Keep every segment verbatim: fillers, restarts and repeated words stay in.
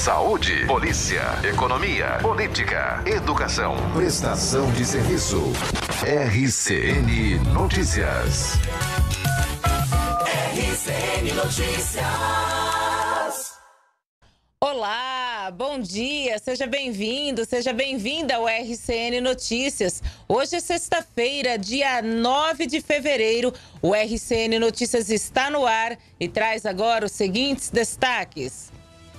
saúde, polícia, economia, política, educação, prestação de serviço. R C N Notícias. R C N Notícias. Olá, bom dia, seja bem-vindo, seja bem-vinda ao R C N Notícias. Hoje é sexta-feira, dia nove de fevereiro. O R C N Notícias está no ar e traz agora os seguintes destaques.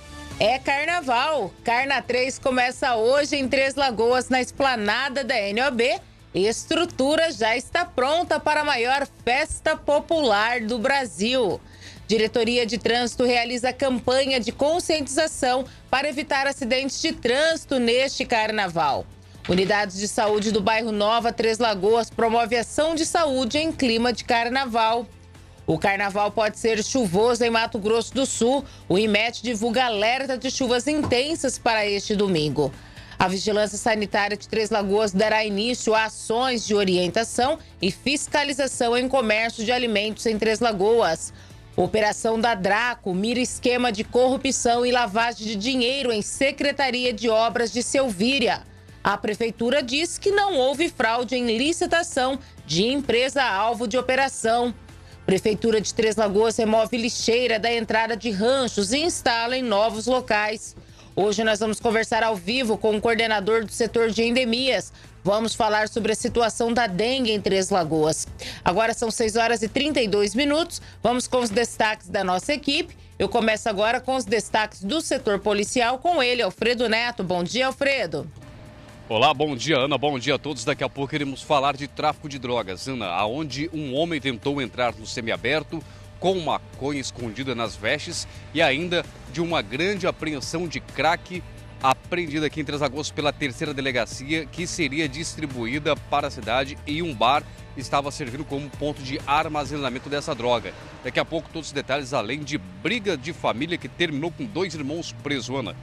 É carnaval. Carna três começa hoje em Três Lagoas, na esplanada da N O B. Estrutura já está pronta para a maior festa popular do Brasil. Diretoria de Trânsito realiza campanha de conscientização para evitar acidentes de trânsito neste carnaval. Unidades de saúde do bairro Nova Três Lagoas promove ação de saúde em clima de carnaval. O carnaval pode ser chuvoso em Mato Grosso do Sul. O I M E T divulga alerta de chuvas intensas para este domingo. A Vigilância Sanitária de Três Lagoas dará início a ações de orientação e fiscalização em comércio de alimentos em Três Lagoas. Operação da Draco mira esquema de corrupção e lavagem de dinheiro em Secretaria de Obras de Selvíria. A Prefeitura diz que não houve fraude em licitação de empresa alvo de operação. Prefeitura de Três Lagoas remove lixeira da entrada de ranchos e instala em novos locais. Hoje nós vamos conversar ao vivo com o coordenador do setor de endemias. Vamos falar sobre a situação da dengue em Três Lagoas. Agora são seis horas e trinta e dois minutos. Vamos com os destaques da nossa equipe. Eu começo agora com os destaques do setor policial com ele, Alfredo Neto. Bom dia, Alfredo. Olá, bom dia, Ana. Bom dia a todos. Daqui a pouco iremos falar de tráfico de drogas, Ana, aonde um homem tentou entrar no semiaberto com maconha escondida nas vestes e ainda de uma grande apreensão de crack apreendida aqui em Três Lagoas pela terceira delegacia, que seria distribuída para a cidade, e um bar estava servindo como ponto de armazenamento dessa droga. Daqui a pouco todos os detalhes, além de briga de família que terminou com dois irmãos presos, Ana.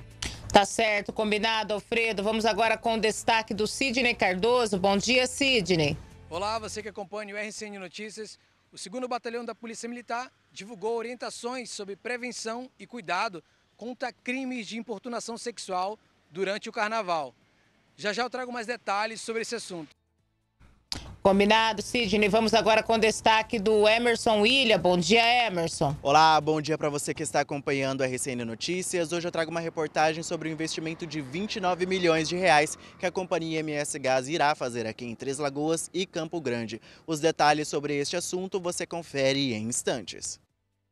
Tá certo, combinado, Alfredo. Vamos agora com o destaque do Sidney Cardoso. Bom dia, Sidney. Olá, você que acompanha o R C N Notícias. O segundo Batalhão da Polícia Militar divulgou orientações sobre prevenção e cuidado contra crimes de importunação sexual durante o carnaval. Já já eu trago mais detalhes sobre esse assunto. Combinado, Sidney. Vamos agora com o destaque do Emerson William. Bom dia, Emerson. Olá, bom dia para você que está acompanhando a R C N Notícias. Hoje eu trago uma reportagem sobre o investimento de vinte e nove milhões de reais que a companhia M S Gás irá fazer aqui em Três Lagoas e Campo Grande. Os detalhes sobre este assunto você confere em instantes.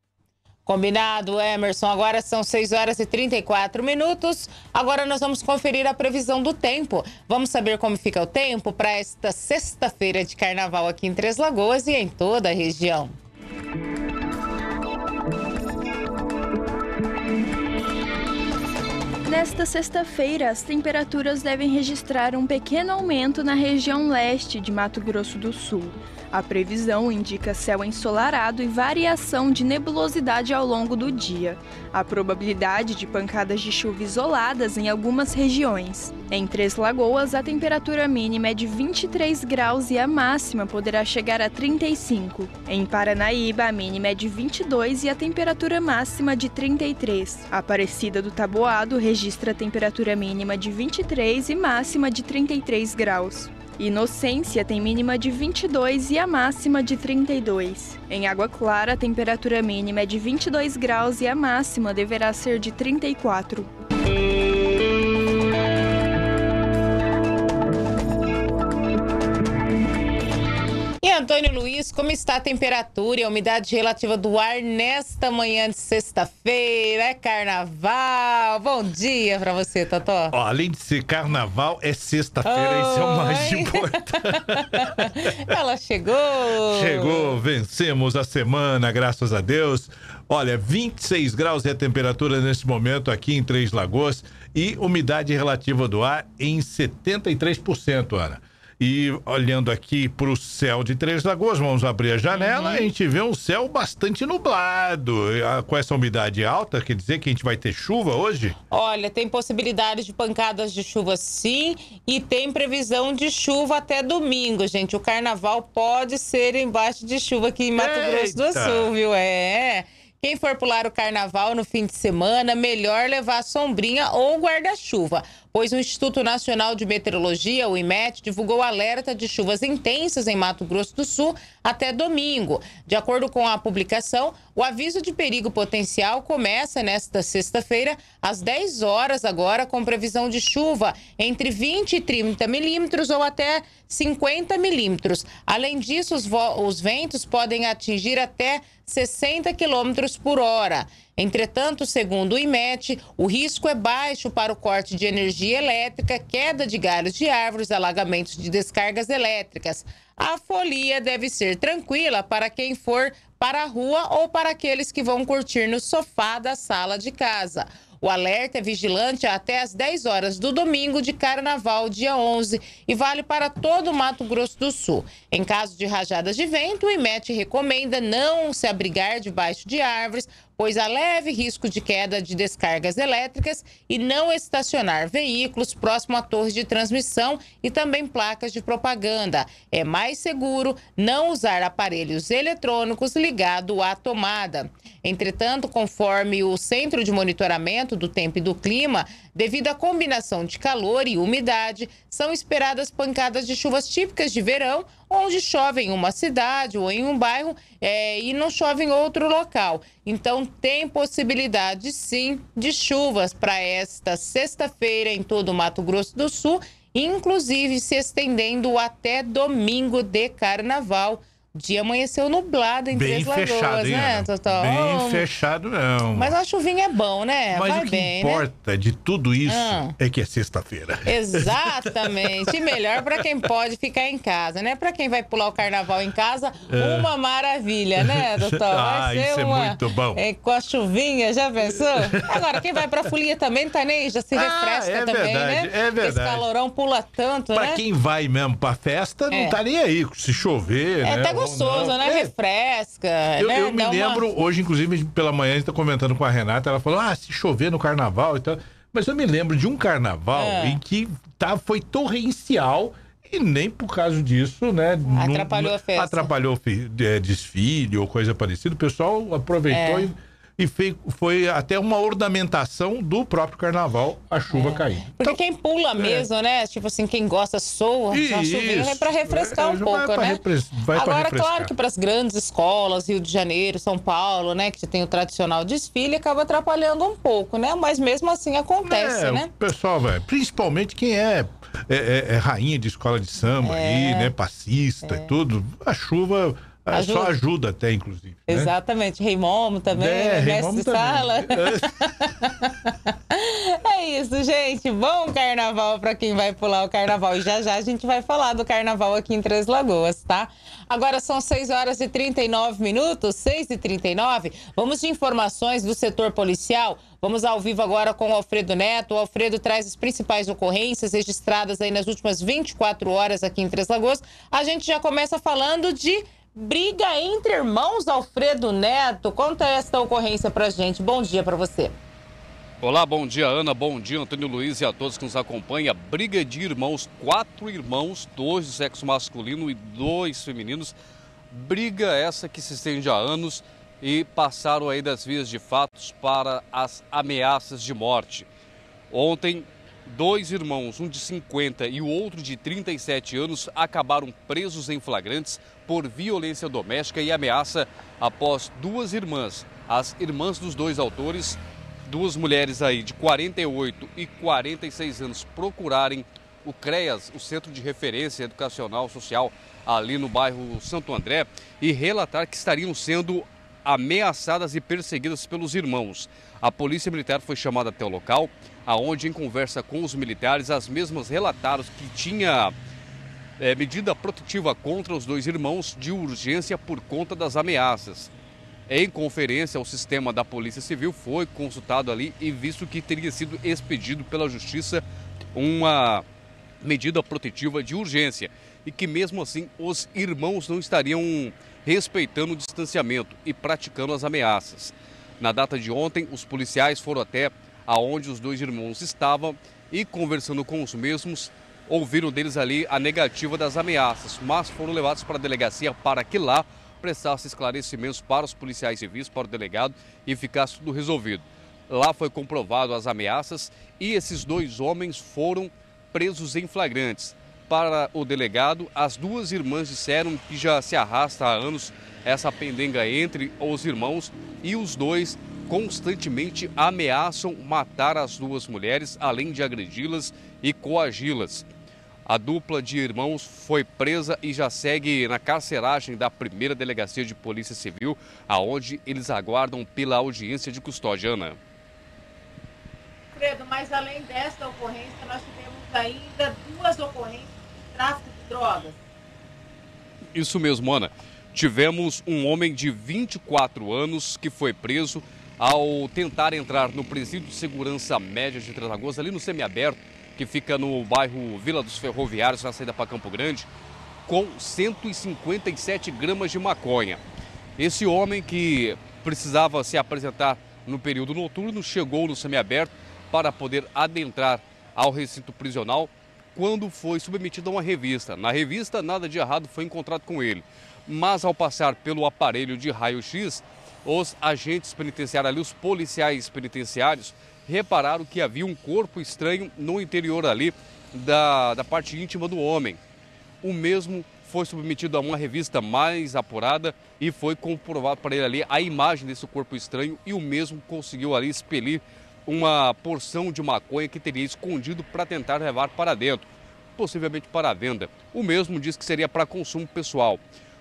Combinado, Emerson. Agora são seis horas e trinta e quatro minutos. Agora nós vamos conferir a previsão do tempo. Vamos saber como fica o tempo para esta sexta-feira de carnaval aqui em Três Lagoas e em toda a região. Nesta sexta-feira, as temperaturas devem registrar um pequeno aumento na região leste de Mato Grosso do Sul. A previsão indica céu ensolarado e variação de nebulosidade ao longo do dia. A probabilidade de pancadas de chuva isoladas em algumas regiões. Em Três Lagoas, a temperatura mínima é de vinte e três graus e a máxima poderá chegar a trinta e cinco. Em Paranaíba, a mínima é de vinte e dois e a temperatura máxima de trinta e três. A Aparecida do Taboado registra a temperatura mínima de vinte e três e máxima de trinta e três graus. Inocência tem mínima de vinte e dois e a máxima de trinta e dois. Em Água Clara, a temperatura mínima é de vinte e dois graus e a máxima deverá ser de trinta e quatro. E Antônio Luiz, como está a temperatura e a umidade relativa do ar nesta manhã de sexta-feira? É carnaval. Bom dia para você, Totó. Ó, além de ser carnaval, é sexta-feira, isso é o mais importante. Ela chegou. Chegou, vencemos a semana, graças a Deus. Olha, vinte e seis graus é a temperatura nesse momento aqui em Três Lagoas e umidade relativa do ar em setenta e três por cento, Ana. E olhando aqui para o céu de Três Lagoas, vamos abrir a janela, uhum. A gente vê um céu bastante nublado. Com essa umidade alta, quer dizer que a gente vai ter chuva hoje? Olha, tem possibilidade de pancadas de chuva sim, e tem previsão de chuva até domingo, gente. O carnaval pode ser embaixo de chuva aqui em Mato Grosso do Sul, viu? É... Quem for pular o carnaval no fim de semana, melhor levar sombrinha ou guarda-chuva, pois o Instituto Nacional de Meteorologia, o IMET, divulgou alerta de chuvas intensas em Mato Grosso do Sul até domingo. De acordo com a publicação, o aviso de perigo potencial começa nesta sexta-feira, às dez horas agora, com previsão de chuva entre vinte e trinta milímetros ou até cinquenta milímetros. Além disso, os, os ventos podem atingir até sessenta quilômetros por hora. Entretanto, segundo o IMET, o risco é baixo para o corte de energia elétrica, queda de galhos de árvores, alagamentos de descargas elétricas. A folia deve ser tranquila para quem for para a rua ou para aqueles que vão curtir no sofá da sala de casa. O alerta é vigilante até às dez horas do domingo de carnaval, dia onze, e vale para todo o Mato Grosso do Sul. Em caso de rajadas de vento, o IMET recomenda não se abrigar debaixo de árvores, pois há leve risco de queda de descargas elétricas, e não estacionar veículos próximo a torres de transmissão e também placas de propaganda. É mais seguro não usar aparelhos eletrônicos ligados à tomada. Entretanto, conforme o Centro de Monitoramento do Tempo e do Clima, devido à combinação de calor e umidade, são esperadas pancadas de chuvas típicas de verão, onde chove em uma cidade ou em um bairro é, e não chove em outro local. Então, tem possibilidade, sim, de chuvas para esta sexta-feira em todo o Mato Grosso do Sul, inclusive se estendendo até domingo de carnaval. O dia amanheceu nublado em Bem Três Lagoas, fechado, hein, né, Ana? Totó? Bem fechado, não. Mas a chuvinha é bom, né? Mas Vai o que bem, importa né? de tudo isso Ah. é que é sexta-feira. Exatamente. E melhor para quem pode ficar em casa, né? Para quem vai pular o carnaval em casa, É. uma maravilha, né, doutor? Ah, Vai ser isso é uma... muito bom. É, com a chuvinha, já pensou? Agora, quem vai pra folia também não tá nem, já se Ah, refresca é também, verdade, né? é verdade. Esse calorão pula tanto, Pra né? quem vai mesmo pra festa, não É. tá nem aí. Se chover, É né? até ou gostoso, não. né? É. Refresca, Eu, né? eu me Dá uma- lembro, hoje, inclusive, pela manhã, a gente tá comentando com a Renata, ela falou, ah, se chover no carnaval e tal. Mas eu me lembro de um carnaval É. em que tá, foi torrencial e nem por causa disso, né? não- Atrapalhou a festa. Atrapalhou fi- é, desfile ou coisa parecida. O pessoal aproveitou É. e, e fei- foi até uma ornamentação do próprio carnaval, a chuva caindo. Porque quem pula mesmo, né? Tipo assim, quem gosta soa, a Isso. chuvinha é pra refrescar É, um vai pouco, pra né? repres- vai pra Agora, refrescar. claro que para as grandes escolas, Rio de Janeiro, São Paulo, né? Que tem o tradicional desfile, acaba atrapalhando um pouco, né? Mas mesmo assim acontece, É, né? o pessoal vai, principalmente quem é, é, é- é rainha de escola de samba aí, né, passista e tudo, a chuva é, Ajuda. só ajuda até, inclusive. né? Exatamente. Rei Momo também, É, né? Rei Mestre Momo de também. sala. É isso, gente. Bom carnaval para quem vai pular o carnaval. E já já a gente vai falar do carnaval aqui em Três Lagoas, tá? Agora são seis horas e trinta e nove minutos, seis e trinta e nove. Vamos de informações do setor policial. Vamos ao vivo agora com o Alfredo Neto. O Alfredo traz as principais ocorrências registradas aí nas últimas vinte e quatro horas aqui em Três Lagoas. A gente já começa falando de briga entre irmãos, Alfredo Neto. Conta esta ocorrência pra gente. Bom dia pra você. Olá, bom dia, Ana, bom dia, Antônio Luiz e a todos que nos acompanham. Briga de irmãos, quatro irmãos, dois de sexo masculino e dois femininos. Briga essa que se estende há anos e passaram aí das vias de fatos para as ameaças de morte. Ontem, dois irmãos, um de cinquenta e o outro de trinta e sete anos, acabaram presos em flagrantes por violência doméstica e ameaça após duas irmãs, as irmãs dos dois autores, duas mulheres aí de quarenta e oito e quarenta e seis anos, procurarem o CREAS, o Centro de Referência Educacional Social, ali no bairro Santo André, e relatar que estariam sendo ameaçadas e perseguidas pelos irmãos. A polícia militar foi chamada até o local, aonde em conversa com os militares, as mesmas relataram que tinha é, medida protetiva contra os dois irmãos de urgência por conta das ameaças. Em conferência, o sistema da Polícia Civil foi consultado ali e visto que teria sido expedido pela Justiça uma medida protetiva de urgência e que mesmo assim os irmãos não estariam respeitando o distanciamento e praticando as ameaças. Na data de ontem, os policiais foram até aonde os dois irmãos estavam e, conversando com os mesmos, ouviram deles ali a negativa das ameaças, mas foram levados para a delegacia para que lá prestasse esclarecimentos para os policiais civis, para o delegado e ficasse tudo resolvido. Lá foi comprovado as ameaças e esses dois homens foram presos em flagrantes. Para o delegado, as duas irmãs disseram que já se arrasta há anos essa pendenga entre os irmãos e os dois constantemente ameaçam matar as duas mulheres, além de agredi-las e coagi-las. A dupla de irmãos foi presa e já segue na carceragem da primeira delegacia de Polícia Civil, aonde eles aguardam pela audiência de custódia. Ana. Fredo, mas além desta ocorrência, nós tivemos ainda duas ocorrências de tráfico de drogas. Isso mesmo, Ana. Tivemos um homem de vinte e quatro anos que foi preso ao tentar entrar no presídio de segurança média de Três Lagoas, ali no semiaberto, que fica no bairro Vila dos Ferroviários, na saída para Campo Grande, com cento e cinquenta e sete gramas de maconha. Esse homem, que precisava se apresentar no período noturno, chegou no semiaberto para poder adentrar ao recinto prisional quando foi submetido a uma revista. Na revista, nada de errado foi encontrado com ele, mas ao passar pelo aparelho de raio-x, os agentes penitenciários ali, os policiais penitenciários, repararam que havia um corpo estranho no interior ali da, da parte íntima do homem. O mesmo foi submetido a uma revista mais apurada e foi comprovado para ele ali a imagem desse corpo estranho, e o mesmo conseguiu ali expelir uma porção de maconha que teria escondido para tentar levar para dentro, possivelmente para a venda. O mesmo diz que seria para consumo pessoal.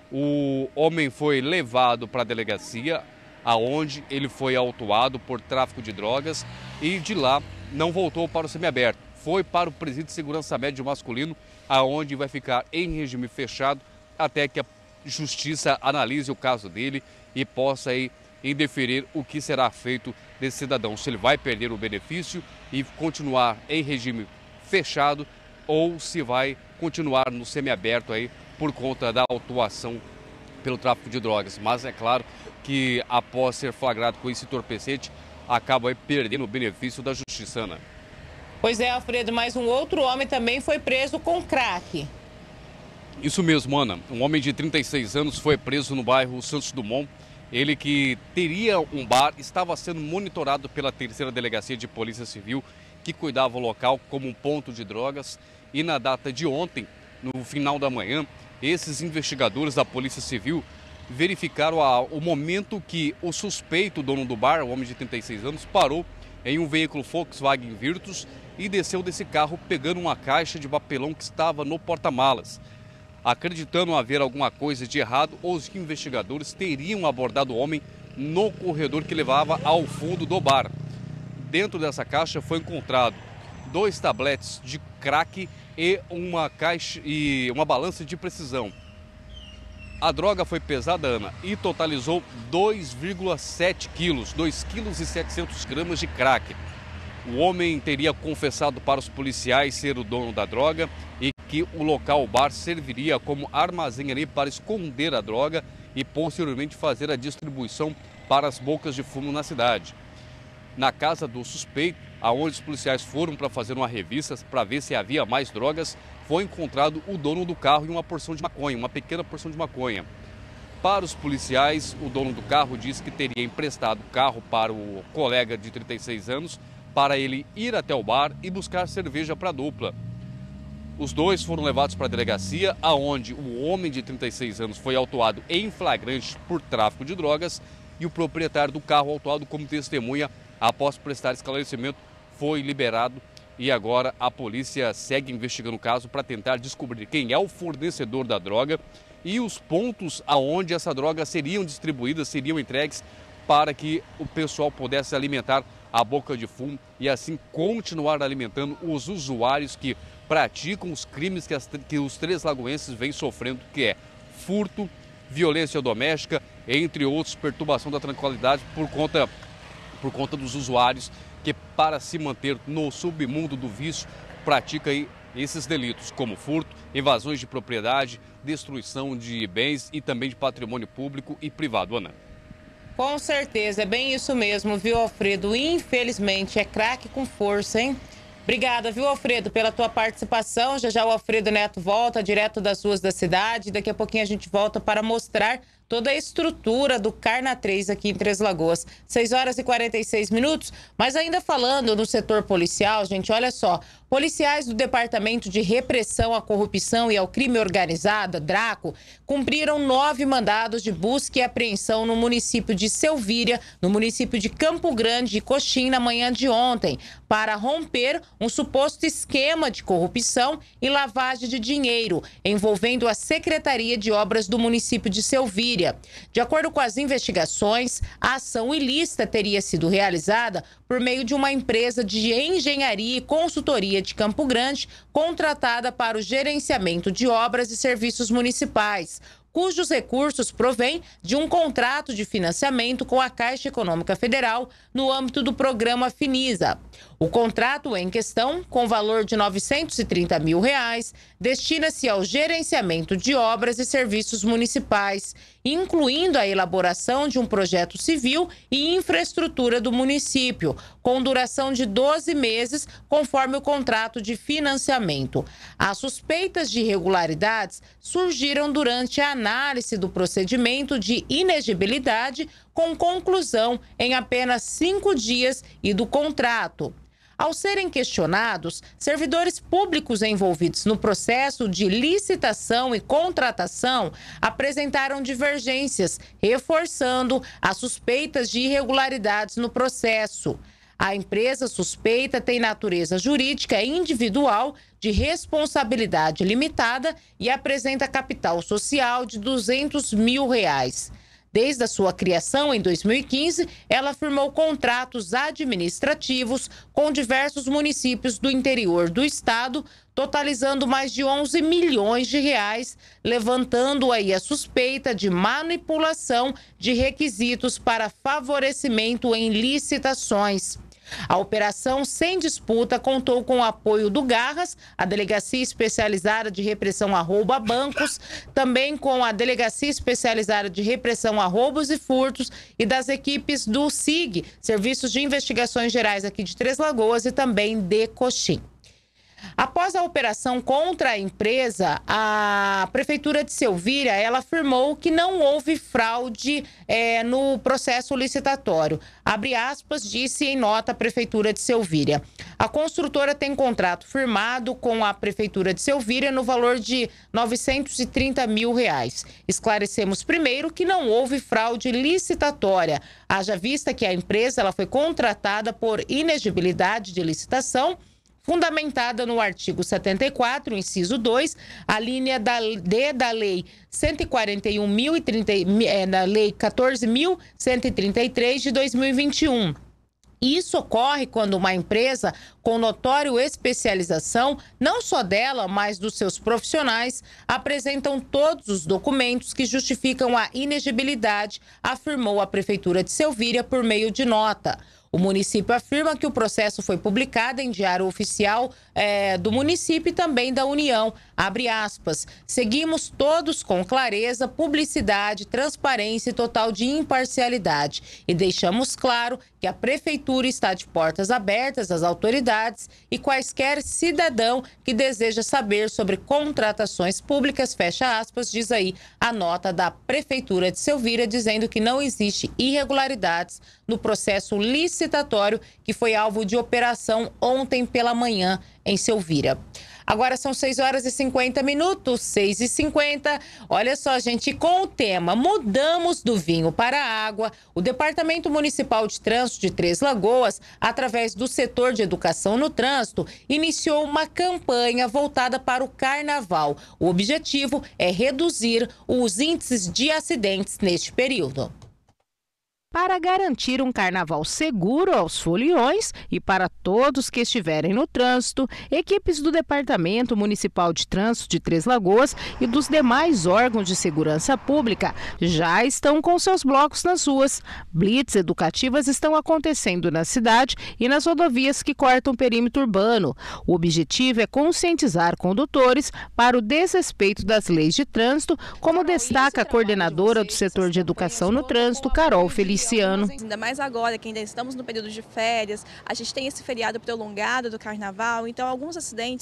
O homem foi levado para a delegacia, aonde ele foi autuado por tráfico de drogas, e de lá não voltou para o semiaberto. Foi para o presídio de segurança média masculino, aonde vai ficar em regime fechado até que a justiça analise o caso dele e possa aí indeferir o que será feito desse cidadão, se ele vai perder o benefício e continuar em regime fechado ou se vai continuar no semiaberto aí por conta da autuação pelo tráfico de drogas. Mas é claro que após ser flagrado com esse entorpecente, acaba aí perdendo o benefício da justiça, Ana. Pois é, Alfredo, mas um outro homem também foi preso com crack. Isso mesmo, Ana. Um homem de trinta e seis anos foi preso no bairro Santos Dumont. Ele, que teria um bar, estava sendo monitorado pela terceira delegacia de Polícia Civil, que cuidava o local como um ponto de drogas. E na data de ontem, no final da manhã, esses investigadores da Polícia Civil verificaram a, o momento que o suspeito, dono do bar, o homem de trinta e seis anos, parou em um veículo Volkswagen Virtus e desceu desse carro pegando uma caixa de papelão que estava no porta-malas. Acreditando haver alguma coisa de errado, os investigadores teriam abordado o homem no corredor que levava ao fundo do bar. Dentro dessa caixa foi encontrado dois tabletes de crack e uma caixa e uma balança de precisão. A droga foi pesada, Ana, e totalizou dois vírgula sete quilos, dois quilos e setecentos gramas de crack. O homem teria confessado para os policiais ser o dono da droga e que o local, o bar, serviria como armazém ali para esconder a droga e posteriormente fazer a distribuição para as bocas de fumo na cidade. Na casa do suspeito, aonde os policiais foram para fazer uma revista para ver se havia mais drogas, foi encontrado o dono do carro e uma porção de maconha, uma pequena porção de maconha. Para os policiais, o dono do carro disse que teria emprestado o carro para o colega de trinta e seis anos para ele ir até o bar e buscar cerveja para a dupla. Os dois foram levados para a delegacia, aonde o homem de trinta e seis anos foi autuado em flagrante por tráfico de drogas e o proprietário do carro, autuado como testemunha após prestar esclarecimento, foi liberado. E agora a polícia segue investigando o caso para tentar descobrir quem é o fornecedor da droga e os pontos aonde essa droga seriam distribuídas, seriam entregues, para que o pessoal pudesse alimentar a boca de fumo e assim continuar alimentando os usuários que praticam os crimes que, as, que os três lagoenses vêm sofrendo, que é furto, violência doméstica, entre outros, perturbação da tranquilidade por conta, por conta dos usuários que, para se manter no submundo do vício, pratica aí esses delitos, como furto, invasões de propriedade, destruição de bens e também de patrimônio público e privado, Ana. Com certeza, é bem isso mesmo, viu, Alfredo? Infelizmente, é craque com força, hein? Obrigada, viu, Alfredo, pela tua participação. Já já o Alfredo Neto volta direto das ruas da cidade. Daqui a pouquinho a gente volta para mostrar toda a estrutura do Carna três aqui em Três Lagoas. seis horas e quarenta e seis minutos, mas ainda falando no setor policial, gente, olha só. Policiais do Departamento de Repressão à Corrupção e ao Crime Organizado, DRACO, cumpriram nove mandados de busca e apreensão no município de Selvíria, no município de Campo Grande e Coxim na manhã de ontem, para romper um suposto esquema de corrupção e lavagem de dinheiro envolvendo a Secretaria de Obras do município de Selvíria. De acordo com as investigações, a ação ilícita teria sido realizada por meio de uma empresa de engenharia e consultoria de Campo Grande, contratada para o gerenciamento de obras e serviços municipais, cujos recursos provêm de um contrato de financiamento com a Caixa Econômica Federal no âmbito do programa Finisa. O contrato em questão, com valor de novecentos e trinta mil reais, destina-se ao gerenciamento de obras e serviços municipais, incluindo a elaboração de um projeto civil e infraestrutura do município, com duração de doze meses, conforme o contrato de financiamento. As suspeitas de irregularidades surgiram durante a análise do procedimento de inegibilidade, com conclusão em apenas cinco dias e do contrato. Ao serem questionados, servidores públicos envolvidos no processo de licitação e contratação apresentaram divergências, reforçando as suspeitas de irregularidades no processo. A empresa suspeita tem natureza jurídica individual de responsabilidade limitada e apresenta capital social de duzentos mil reais. Desde a sua criação em dois mil e quinze, ela firmou contratos administrativos com diversos municípios do interior do estado, totalizando mais de onze milhões de reais, levantando aí a suspeita de manipulação de requisitos para favorecimento em licitações. A operação Sem Disputa contou com o apoio do Garras, a Delegacia Especializada de Repressão a Roubo a Bancos, também com a Delegacia Especializada de Repressão a Roubos e Furtos e das equipes do S I G, Serviços de Investigações Gerais aqui de Três Lagoas e também de Coxim. Após a operação contra a empresa, a Prefeitura de Selvíria, ela afirmou que não houve fraude é, no processo licitatório. Abre aspas, disse em nota a Prefeitura de Selvíria. A construtora tem contrato firmado com a Prefeitura de Selvíria no valor de novecentos e trinta mil reais. Esclarecemos primeiro que não houve fraude licitatória, haja vista que a empresa ela foi contratada por inegibilidade de licitação, fundamentada no artigo setenta e quatro, inciso dois, a linha da D da Lei cento e quarenta e um mil e trinta, é, da Lei quatorze mil cento e trinta e três de dois mil e vinte e um. Isso ocorre quando uma empresa com notório especialização, não só dela, mas dos seus profissionais, apresentam todos os documentos que justificam a inegibilidade, afirmou a Prefeitura de Selvíria por meio de nota. O município afirma que o processo foi publicado em Diário Oficial é, do município e também da União. Abre aspas. Seguimos todos com clareza, publicidade, transparência e total de imparcialidade. E deixamos claro que a Prefeitura está de portas abertas às autoridades e quaisquer cidadão que deseja saber sobre contratações públicas, fecha aspas, diz aí a nota da Prefeitura de Selvíria, dizendo que não existe irregularidades no processo licitatório que foi alvo de operação ontem pela manhã em Selvíria. Agora são seis horas e cinquenta minutos, seis e cinquenta. Olha só, gente, com o tema Mudamos do Vinho para a Água, o Departamento Municipal de Trânsito de Três Lagoas, através do setor de educação no trânsito, iniciou uma campanha voltada para o carnaval. O objetivo é reduzir os índices de acidentes neste período. Para garantir um carnaval seguro aos foliões e para todos que estiverem no trânsito, equipes do Departamento Municipal de Trânsito de Três Lagoas e dos demais órgãos de segurança pública já estão com seus blocos nas ruas. Blitz educativas estão acontecendo na cidade e nas rodovias que cortam o perímetro urbano. O objetivo é conscientizar condutores para o desrespeito das leis de trânsito, como destaca a coordenadora do setor de educação no trânsito, Carol Feliciano. Ainda mais agora que ainda estamos no período de férias, a gente tem esse feriado prolongado do carnaval, então alguns acidentes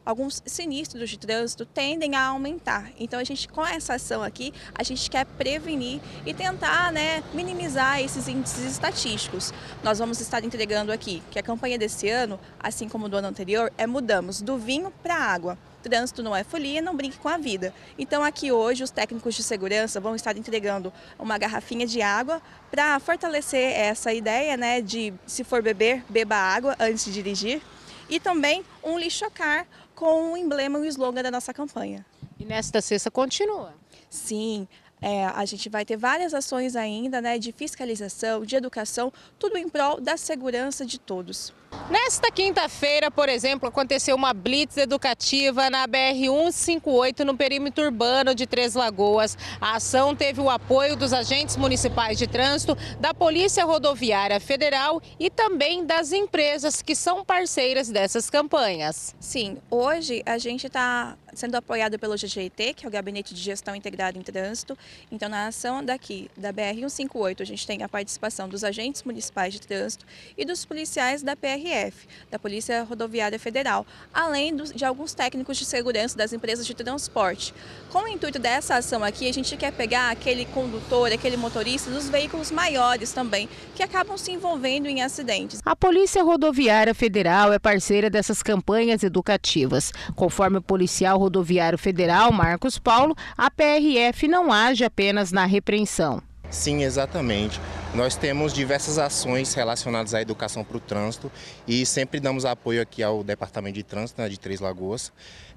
alguns sinistros de trânsito tendem a aumentar. Então a gente, com essa ação aqui, a gente quer prevenir e tentar, né, minimizar esses índices estatísticos. Nós vamos estar entregando aqui que a campanha desse ano, assim como do ano anterior, é mudamos do vinho para a água. Trânsito não é folia, não brinque com a vida. Então aqui hoje os técnicos de segurança vão estar entregando uma garrafinha de água para fortalecer essa ideia, né, de se for beber, beba água antes de dirigir. E também um lixocar com o emblema e o slogan da nossa campanha. E nesta sexta continua? Sim. É, a gente vai ter várias ações ainda, né, de fiscalização, de educação, tudo em prol da segurança de todos. Nesta quinta-feira, por exemplo, aconteceu uma blitz educativa na B R cento e cinquenta e oito, no perímetro urbano de Três Lagoas. A ação teve o apoio dos agentes municipais de trânsito, da Polícia Rodoviária Federal e também das empresas que são parceiras dessas campanhas. Sim, hoje a gente está sendo apoiado pelo G G I T, que é o Gabinete de Gestão Integrada em Trânsito. Então, na ação daqui, da B R cento e cinquenta e oito, a gente tem a participação dos agentes municipais de trânsito e dos policiais da P R F, da Polícia Rodoviária Federal, além dos, de alguns técnicos de segurança das empresas de transporte. Com o intuito dessa ação aqui, a gente quer pegar aquele condutor, aquele motorista dos veículos maiores também, que acabam se envolvendo em acidentes. A Polícia Rodoviária Federal é parceira dessas campanhas educativas. Conforme o policial rodoviário federal, Marcos Paulo, a P R F não age apenas na repreensão. Sim, exatamente. Nós temos diversas ações relacionadas à educação para o trânsito e sempre damos apoio aqui ao Departamento de Trânsito, né, de Três Lagoas,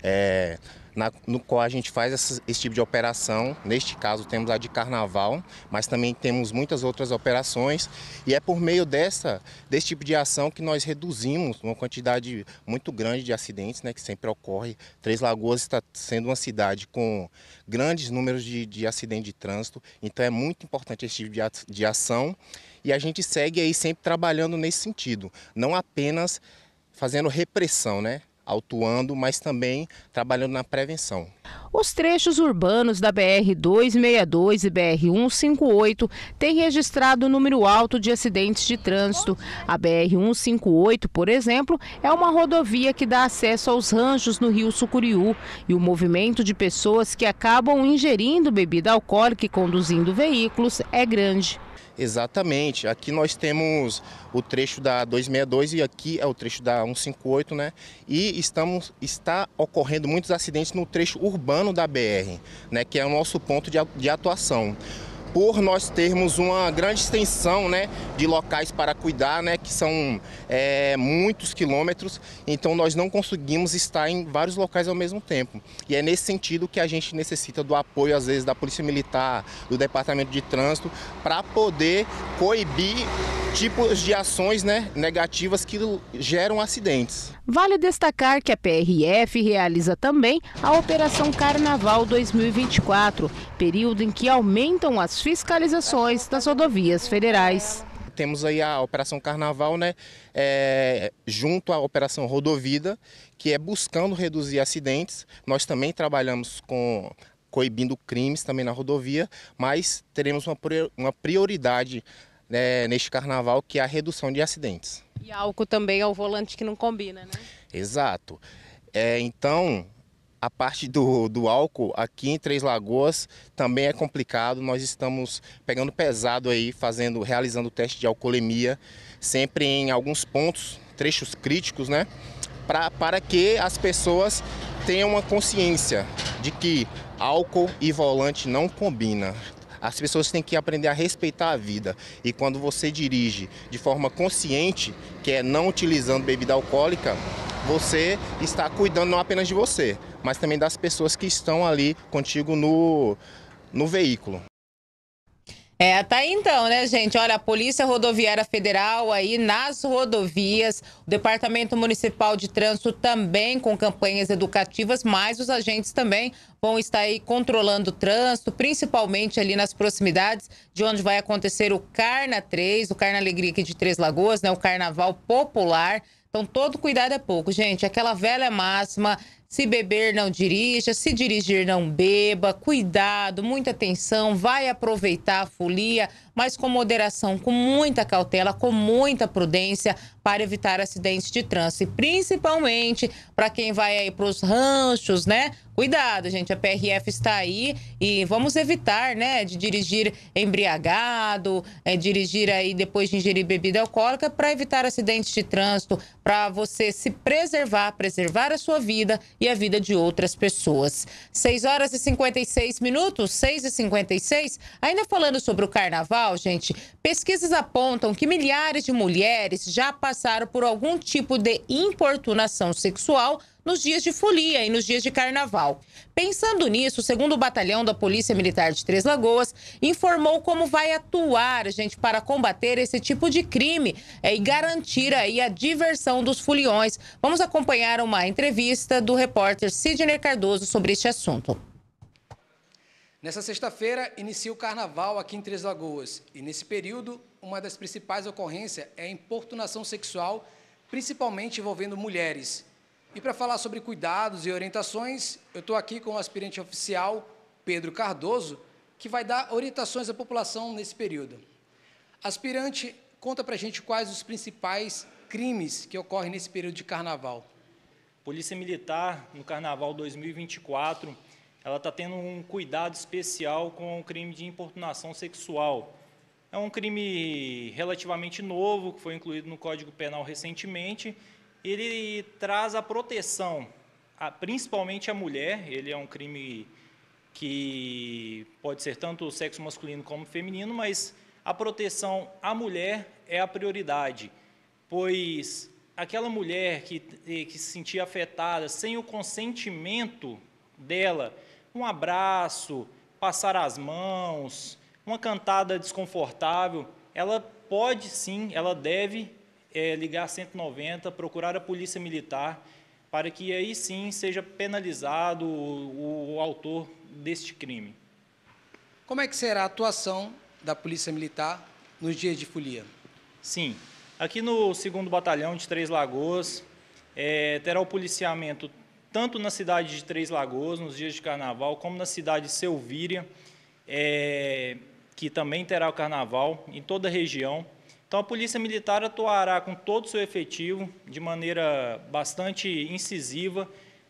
é, na, no qual a gente faz essa, esse tipo de operação. Neste caso temos a de carnaval, mas também temos muitas outras operações e é por meio dessa, desse tipo de ação que nós reduzimos uma quantidade muito grande de acidentes, né, que sempre ocorre. Três Lagoas está sendo uma cidade com grandes números de, de acidentes de trânsito, então é muito importante esse tipo de, de ação. E a gente segue aí sempre trabalhando nesse sentido, não apenas fazendo repressão, né, autuando, mas também trabalhando na prevenção. Os trechos urbanos da B R duzentos e sessenta e dois e B R cento e cinquenta e oito têm registrado um número alto de acidentes de trânsito. A B R cento e cinquenta e oito, por exemplo, é uma rodovia que dá acesso aos ranchos no Rio Sucuriú e o movimento de pessoas que acabam ingerindo bebida alcoólica e conduzindo veículos é grande. Exatamente, aqui nós temos o trecho da duzentos e sessenta e dois e aqui é o trecho da cento e cinquenta e oito, né? E estamos, está ocorrendo muitos acidentes no trecho urbano da B R, né? Que é o nosso ponto de, de atuação. Por nós termos uma grande extensão, né, de locais para cuidar, né, que são é, muitos quilômetros, então nós não conseguimos estar em vários locais ao mesmo tempo. E é nesse sentido que a gente necessita do apoio, às vezes, da Polícia Militar, do Departamento de Trânsito, para poder coibir tipos de ações, né, negativas que geram acidentes. Vale destacar que a P R F realiza também a Operação Carnaval dois mil e vinte e quatro, período em que aumentam as fiscalizações das rodovias federais. Temos aí a Operação Carnaval, né, é, junto à Operação Rodovida, que é buscando reduzir acidentes. Nós também trabalhamos com coibindo crimes também na rodovia, mas teremos uma, uma prioridade, né, neste carnaval, que é a redução de acidentes. E álcool também é o volante que não combina, né? Exato. É, então, a parte do, do álcool aqui em Três Lagoas também é complicado. Nós estamos pegando pesado aí, fazendo, realizando o teste de alcoolemia, sempre em alguns pontos, trechos críticos, né? Pra, para que as pessoas tenham uma consciência de que álcool e volante não combinam. As pessoas têm que aprender a respeitar a vida. E quando você dirige de forma consciente, que é não utilizando bebida alcoólica, você está cuidando não apenas de você, mas também das pessoas que estão ali contigo no, no veículo. É, tá aí então, né, gente? Olha, a Polícia Rodoviária Federal aí nas rodovias, o Departamento Municipal de Trânsito também com campanhas educativas, mas os agentes também vão estar aí controlando o trânsito, principalmente ali nas proximidades de onde vai acontecer o Carna três, o Carna Alegria aqui de Três Lagoas, né, o Carnaval Popular. Então, todo cuidado é pouco, gente. Aquela velha máxima, se beber, não dirija, se dirigir, não beba. Cuidado, muita atenção, vai aproveitar a folia, mas com moderação, com muita cautela, com muita prudência, para evitar acidentes de trânsito. E principalmente para quem vai aí para os ranchos, né? Cuidado, gente, a P R F está aí e vamos evitar, né, de dirigir embriagado, é, dirigir aí depois de ingerir bebida alcoólica, para evitar acidentes de trânsito, para você se preservar, preservar a sua vida e a vida de outras pessoas. seis horas e cinquenta e seis minutos, seis e cinquenta e seis. Ainda falando sobre o carnaval, gente, pesquisas apontam que milhares de mulheres já passaram por algum tipo de importunação sexual nos dias de folia e nos dias de carnaval. Pensando nisso, o segundo Batalhão da Polícia Militar de Três Lagoas informou como vai atuar, gente, para combater esse tipo de crime é, e garantir aí a diversão dos foliões. Vamos acompanhar uma entrevista do repórter Sidney Cardoso sobre este assunto. Nessa sexta-feira, inicia o carnaval aqui em Três Lagoas. E nesse período, uma das principais ocorrências é a importunação sexual, principalmente envolvendo mulheres. E para falar sobre cuidados e orientações, eu estou aqui com o aspirante oficial, Pedro Cardoso, que vai dar orientações à população nesse período. Aspirante, conta para a gente quais os principais crimes que ocorrem nesse período de carnaval. Polícia Militar, no Carnaval dois mil e vinte e quatro, ela está tendo um cuidado especial com o crime de importunação sexual. É um crime relativamente novo, que foi incluído no Código Penal recentemente. Ele traz a proteção, a, principalmente à mulher. Ele é um crime que pode ser tanto sexo masculino como feminino, mas a proteção à mulher é a prioridade, pois aquela mulher que, que se sentia afetada sem o consentimento dela, um abraço, passar as mãos, uma cantada desconfortável, ela pode sim, ela deve é, ligar cento e noventa, procurar a Polícia Militar, para que aí sim seja penalizado o, o autor deste crime. Como é que será a atuação da Polícia Militar nos dias de folia? Sim, aqui no segundo Batalhão de Três Lagoas, é, terá o policiamento tanto na cidade de Três Lagoas, nos dias de carnaval, como na cidade de Selvíria, é, que também terá o carnaval, em toda a região. Então, a Polícia Militar atuará com todo o seu efetivo, de maneira bastante incisiva,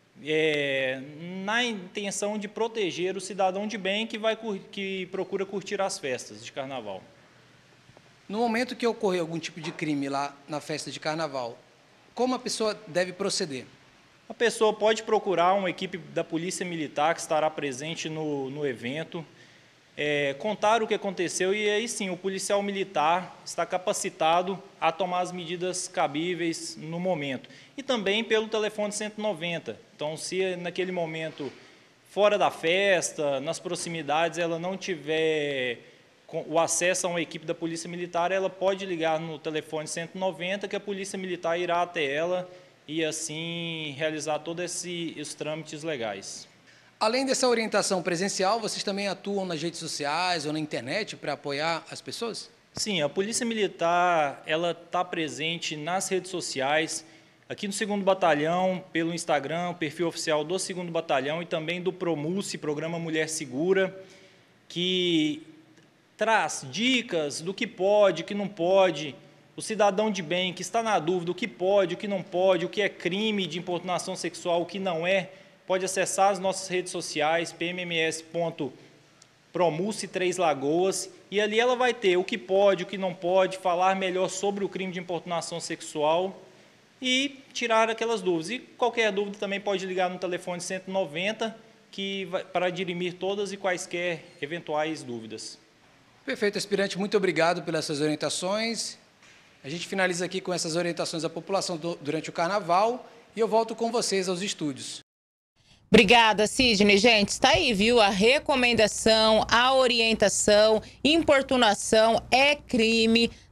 é, na intenção de proteger o cidadão de bem que, vai, que procura curtir as festas de carnaval. No momento que ocorrer algum tipo de crime lá na festa de carnaval, como a pessoa deve proceder? A pessoa pode procurar uma equipe da Polícia Militar que estará presente no, no evento, é, contar o que aconteceu e aí sim o policial militar está capacitado a tomar as medidas cabíveis no momento. E também pelo telefone cento e noventa. Então, se naquele momento, fora da festa, nas proximidades, ela não tiver o acesso a uma equipe da Polícia Militar, ela pode ligar no telefone cento e noventa que a Polícia Militar irá até ela e assim realizar todos esses trâmites legais. Além dessa orientação presencial, vocês também atuam nas redes sociais ou na internet para apoiar as pessoas? Sim, a Polícia Militar ela está presente nas redes sociais, aqui no segundo Batalhão, pelo Instagram, o perfil oficial do segundo Batalhão e também do Promulse, Programa Mulher Segura, que traz dicas do que pode, o que não pode. O cidadão de bem que está na dúvida o que pode, o que não pode, o que é crime de importunação sexual, o que não é, pode acessar as nossas redes sociais, p m m s ponto promulse três lagoas, e ali ela vai ter o que pode, o que não pode, falar melhor sobre o crime de importunação sexual e tirar aquelas dúvidas. E qualquer dúvida também pode ligar no telefone cento e noventa, que vai, para dirimir todas e quaisquer eventuais dúvidas. Perfeito, aspirante, muito obrigado pelas suas orientações. A gente finaliza aqui com essas orientações à população do, durante o carnaval e eu volto com vocês aos estúdios. Obrigada, Sidney. Gente, está aí, viu? A recomendação, a orientação, importunação é crime.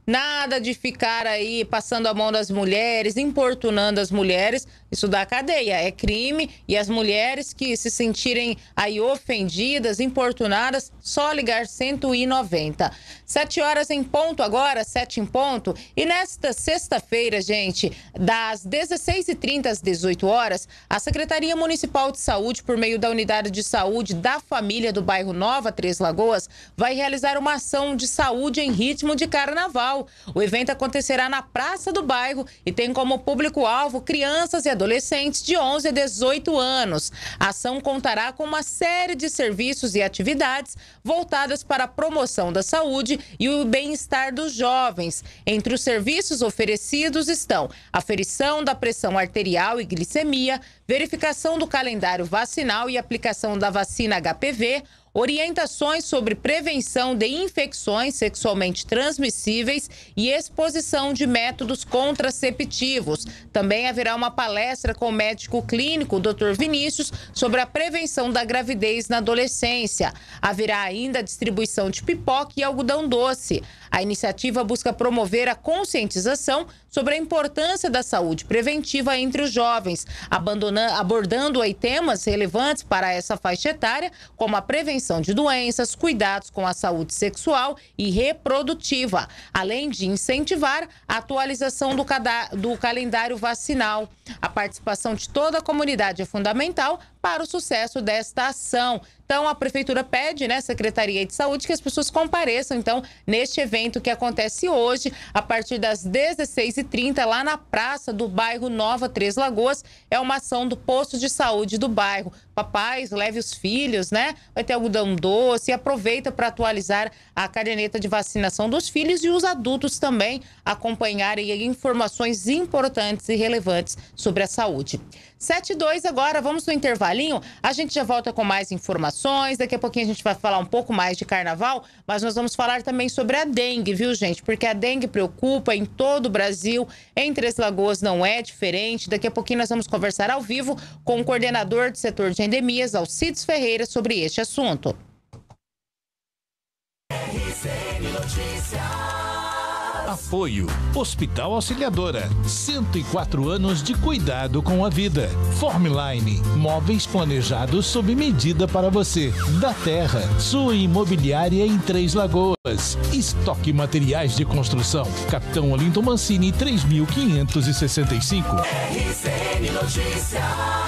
Nada de ficar aí passando a mão nas mulheres, importunando as mulheres. Isso dá cadeia, é crime. E as mulheres que se sentirem aí ofendidas, importunadas, só ligar cento e noventa. Sete horas em ponto agora, sete em ponto. E nesta sexta-feira, gente, das dezesseis e trinta às dezoito horas, a Secretaria Municipal de Saúde, por meio da Unidade de Saúde da Família do bairro Nova Três Lagoas, vai realizar uma ação de saúde em ritmo de carnaval. O evento acontecerá na Praça do Bairro e tem como público-alvo crianças e adolescentes de onze a dezoito anos. A ação contará com uma série de serviços e atividades voltadas para a promoção da saúde e o bem-estar dos jovens. Entre os serviços oferecidos estão aferição da pressão arterial e glicemia, verificação do calendário vacinal e aplicação da vacina H P V, orientações sobre prevenção de infecções sexualmente transmissíveis e exposição de métodos contraceptivos. Também haverá uma palestra com o médico clínico, doutor Vinícius, sobre a prevenção da gravidez na adolescência. Haverá ainda a distribuição de pipoca e algodão doce. A iniciativa busca promover a conscientização sobre a importância da saúde preventiva entre os jovens, abordando aí temas relevantes para essa faixa etária, como a prevenção de doenças, cuidados com a saúde sexual e reprodutiva, além de incentivar a atualização do, do calendário vacinal. A participação de toda a comunidade é fundamental para o sucesso desta ação. Então, a Prefeitura pede, né, Secretaria de Saúde, que as pessoas compareçam, então, neste evento que acontece hoje, a partir das dezesseis e trinta, lá na Praça do Bairro Nova Três Lagoas. É uma ação do posto de saúde do bairro. Papais, leve os filhos, né? Vai ter algodão doce e aproveita para atualizar a caderneta de vacinação dos filhos e os adultos também acompanharem informações importantes e relevantes sobre a saúde. sete e dois agora, vamos no intervalinho. A gente já volta com mais informações. Daqui a pouquinho a gente vai falar um pouco mais de carnaval, mas nós vamos falar também sobre a dengue, viu, gente? Porque a dengue preocupa em todo o Brasil. Em Três Lagoas não é diferente. Daqui a pouquinho nós vamos conversar ao vivo com o coordenador do setor de endemias, Alcides Ferreira, sobre este assunto. R C N Notícias. Apoio Hospital Auxiliadora, cento e quatro anos de cuidado com a vida. Formline, móveis planejados sob medida para você. Da Terra, sua imobiliária em Três Lagoas. Estoque Materiais de Construção, Capitão Olinto Mancini, três mil quinhentos e sessenta e cinco. R C N Notícias.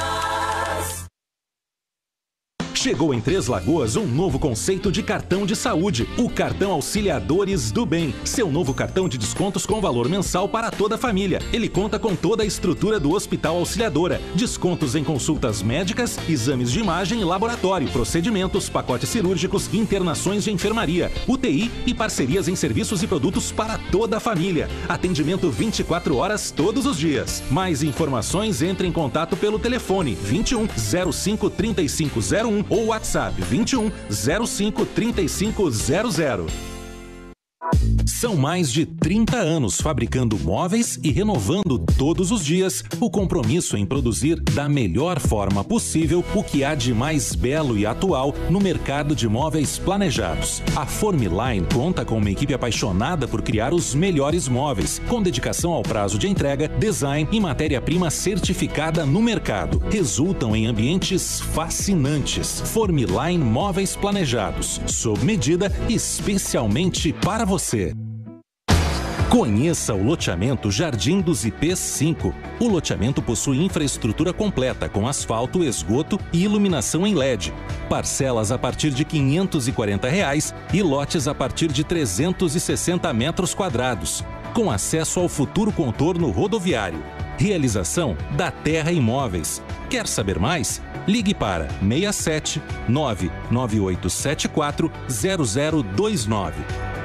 Chegou em Três Lagoas um novo conceito de cartão de saúde, o Cartão Auxiliadores do Bem. Seu novo cartão de descontos com valor mensal para toda a família. Ele conta com toda a estrutura do Hospital Auxiliadora. Descontos em consultas médicas, exames de imagem e laboratório, procedimentos, pacotes cirúrgicos, internações de enfermaria, U T I e parcerias em serviços e produtos para toda a família. Atendimento vinte e quatro horas todos os dias. Mais informações, entre em contato pelo telefone vinte e um, zero cinco, trinta e cinco zero um ou WhatsApp vinte e um, zero cinco, trinta e cinco zero zero. São mais de trinta anos fabricando móveis e renovando todos os dias o compromisso em produzir da melhor forma possível o que há de mais belo e atual no mercado de móveis planejados. A Formline conta com uma equipe apaixonada por criar os melhores móveis, com dedicação ao prazo de entrega, design e matéria-prima certificada no mercado. Resultam em ambientes fascinantes. Formline Móveis Planejados, sob medida especialmente para você. Conheça o loteamento Jardim dos I Ps cinco. O loteamento possui infraestrutura completa com asfalto, esgoto e iluminação em L E D. Parcelas a partir de quinhentos e quarenta reais e lotes a partir de trezentos e sessenta metros quadrados, com acesso ao futuro contorno rodoviário. Realização da Terra Imóveis. Quer saber mais? Ligue para seis sete nove nove oito sete quatro zero zero dois nove.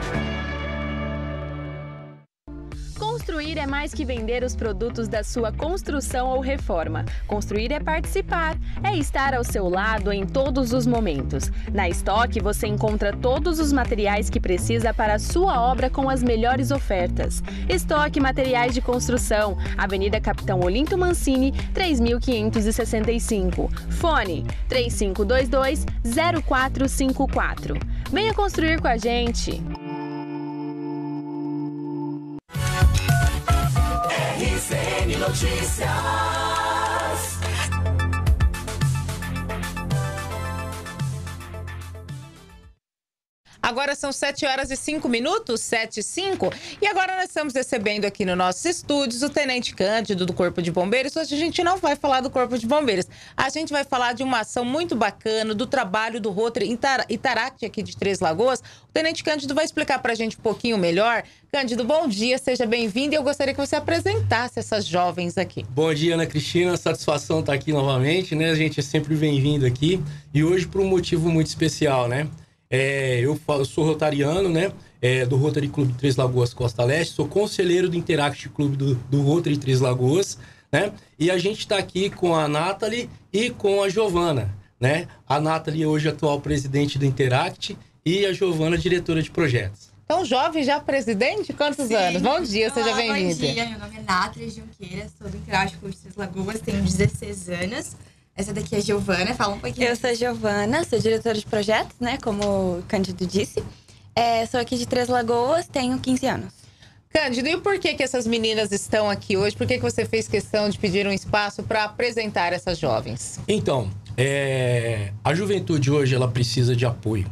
Construir é mais que vender os produtos da sua construção ou reforma. Construir é participar, é estar ao seu lado em todos os momentos. Na Estoque você encontra todos os materiais que precisa para a sua obra com as melhores ofertas. Estoque Materiais de Construção, Avenida Capitão Olinto Mancini, três mil quinhentos e sessenta e cinco. Fone três cinco dois dois, zero quatro cinco quatro. Venha construir com a gente! Notícias. Agora são sete horas e cinco minutos, sete e cinco. E agora nós estamos recebendo aqui no nossos estúdios o Tenente Cândido do Corpo de Bombeiros. Hoje a gente não vai falar do Corpo de Bombeiros. A gente vai falar de uma ação muito bacana, do trabalho do Rotary Interact aqui de Três Lagoas. O Tenente Cândido vai explicar pra gente um pouquinho melhor. Cândido, bom dia, seja bem-vindo. E eu gostaria que você apresentasse essas jovens aqui. Bom dia, Ana Cristina. Satisfação estar aqui novamente, né? A gente é sempre bem-vindo aqui. E hoje por um motivo muito especial, né? É, eu, falo, eu sou rotariano, né? É, do Rotary Clube de Três Lagoas Costa Leste. Sou conselheiro do Interact Clube do, do Rotary Três Lagoas, né? E a gente está aqui com a Nathalie e com a Giovana, né? A Nathalie hoje é atual presidente do Interact e a Giovana diretora de projetos. Então, jovem já presidente? Quantos Sim. anos? Bom dia, Olá, seja bem-vindo. Bom dia, meu nome é Nathalie Junqueira, sou do Interact Clube de Três Lagoas, tenho dezesseis anos. Essa daqui é a Giovana, fala um pouquinho. Eu sou a Giovana, sou diretora de projetos, né, como o Cândido disse. É, sou aqui de Três Lagoas, tenho quinze anos. Cândido, e por que que essas meninas estão aqui hoje? Por que que você fez questão de pedir um espaço para apresentar essas jovens? Então, é, a juventude hoje, ela precisa de apoio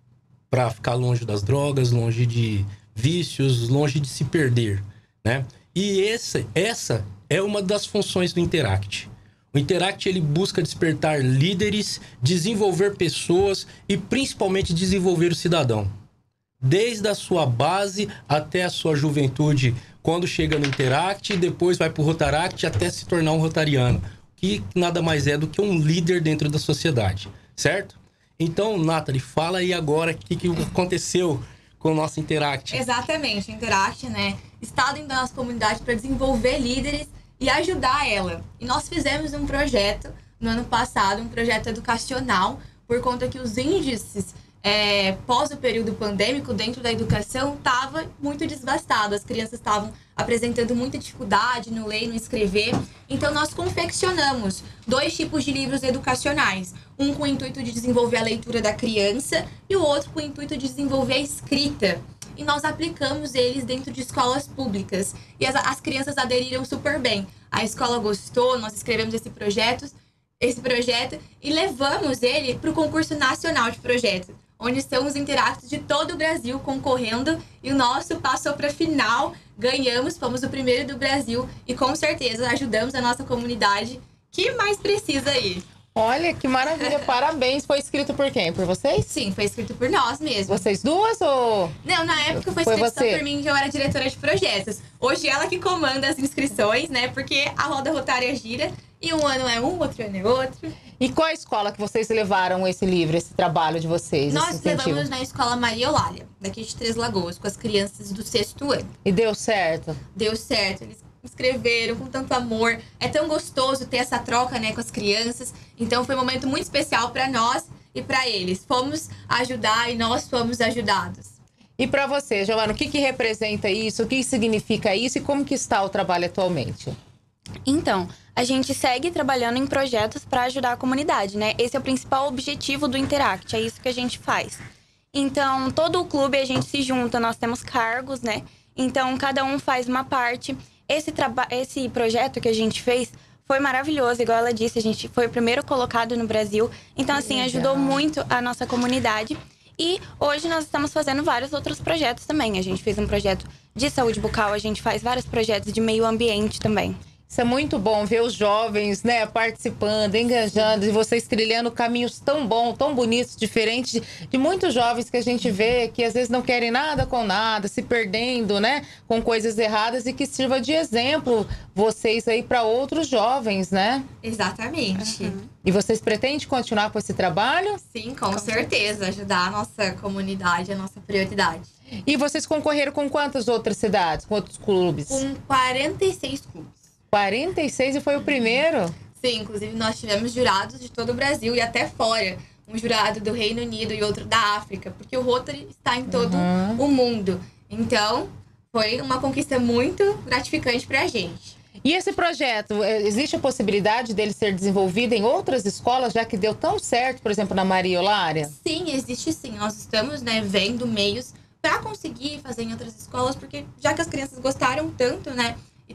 para ficar longe das drogas, longe de vícios, longe de se perder, né? E essa, essa é uma das funções do Interact. O Interact, ele busca despertar líderes, desenvolver pessoas e principalmente desenvolver o cidadão. Desde a sua base até a sua juventude, quando chega no Interact, depois vai para o Rotaract até se tornar um rotariano, que nada mais é do que um líder dentro da sociedade, certo? Então, Nathalie, fala aí agora o que, que aconteceu com o nosso Interact. Exatamente, o Interact, né, está dentro da nossa comunidade para desenvolver líderes e ajudar ela. E nós fizemos um projeto no ano passado, um projeto educacional, por conta que os índices é, pós o período pandêmico dentro da educação estavam muito desgastados. As crianças estavam apresentando muita dificuldade no ler, no escrever. Então nós confeccionamos dois tipos de livros educacionais. Um com o intuito de desenvolver a leitura da criança e o outro com o intuito de desenvolver a escrita. E nós aplicamos eles dentro de escolas públicas. E as, as crianças aderiram super bem. A escola gostou, nós escrevemos esse projeto, esse projeto e levamos ele para o concurso nacional de projetos, onde estão os Interacts de todo o Brasil concorrendo. E o nosso passou para a final, ganhamos, fomos o primeiro do Brasil e com certeza ajudamos a nossa comunidade que mais precisa aí. Olha, que maravilha, parabéns. Foi escrito por quem? Por vocês? Sim, foi escrito por nós mesmos. Vocês duas ou... Não, na época foi, foi escrito você? por mim, que eu era diretora de projetos. Hoje ela que comanda as inscrições, né? Porque a roda rotária gira e um ano é um, outro ano é outro. E qual a escola que vocês levaram esse livro, esse trabalho de vocês? Nós levamos na escola Maria Eulália, daqui de Três Lagoas, com as crianças do sexto ano. E deu certo? Deu certo, eles escreveram com tanto amor. É tão gostoso ter essa troca, né, com as crianças. Então foi um momento muito especial para nós e para eles. Fomos ajudar e nós fomos ajudados. E para você, Giovana, o que que representa isso? O que significa isso e como que está o trabalho atualmente? Então, a gente segue trabalhando em projetos para ajudar a comunidade, né? Esse é o principal objetivo do Interact, é isso que a gente faz. Então, todo o clube a gente se junta, nós temos cargos, né? Então, cada um faz uma parte. Esse, traba- esse projeto que a gente fez foi maravilhoso, igual ela disse, a gente foi o primeiro colocado no Brasil. Então, assim, Legal. ajudou muito a nossa comunidade. E hoje nós estamos fazendo vários outros projetos também. A gente fez um projeto de saúde bucal, a gente faz vários projetos de meio ambiente também. Isso é muito bom ver os jovens, né, participando, engajando e vocês trilhando caminhos tão bons, tão bonitos, diferentes de, de muitos jovens que a gente vê que às vezes não querem nada com nada, se perdendo, né, com coisas erradas e que sirva de exemplo vocês aí para outros jovens, né? Exatamente. Uhum. E vocês pretendem continuar com esse trabalho? Sim, com, com certeza. Ajudar a nossa comunidade, a nossa prioridade. E vocês concorreram com quantas outras cidades, com outros clubes? Com quarenta e seis clubes. quarenta e seis e foi o primeiro? Sim, inclusive nós tivemos jurados de todo o Brasil e até fora. Um jurado do Reino Unido e outro da África, porque o Rotary está em todo Uhum. o mundo. Então, foi uma conquista muito gratificante pra gente. E esse projeto, existe a possibilidade dele ser desenvolvido em outras escolas, já que deu tão certo, por exemplo, na Maria Eulália? Sim, existe sim. Nós estamos, né, vendo meios para conseguir fazer em outras escolas, porque já que as crianças gostaram tanto, né, e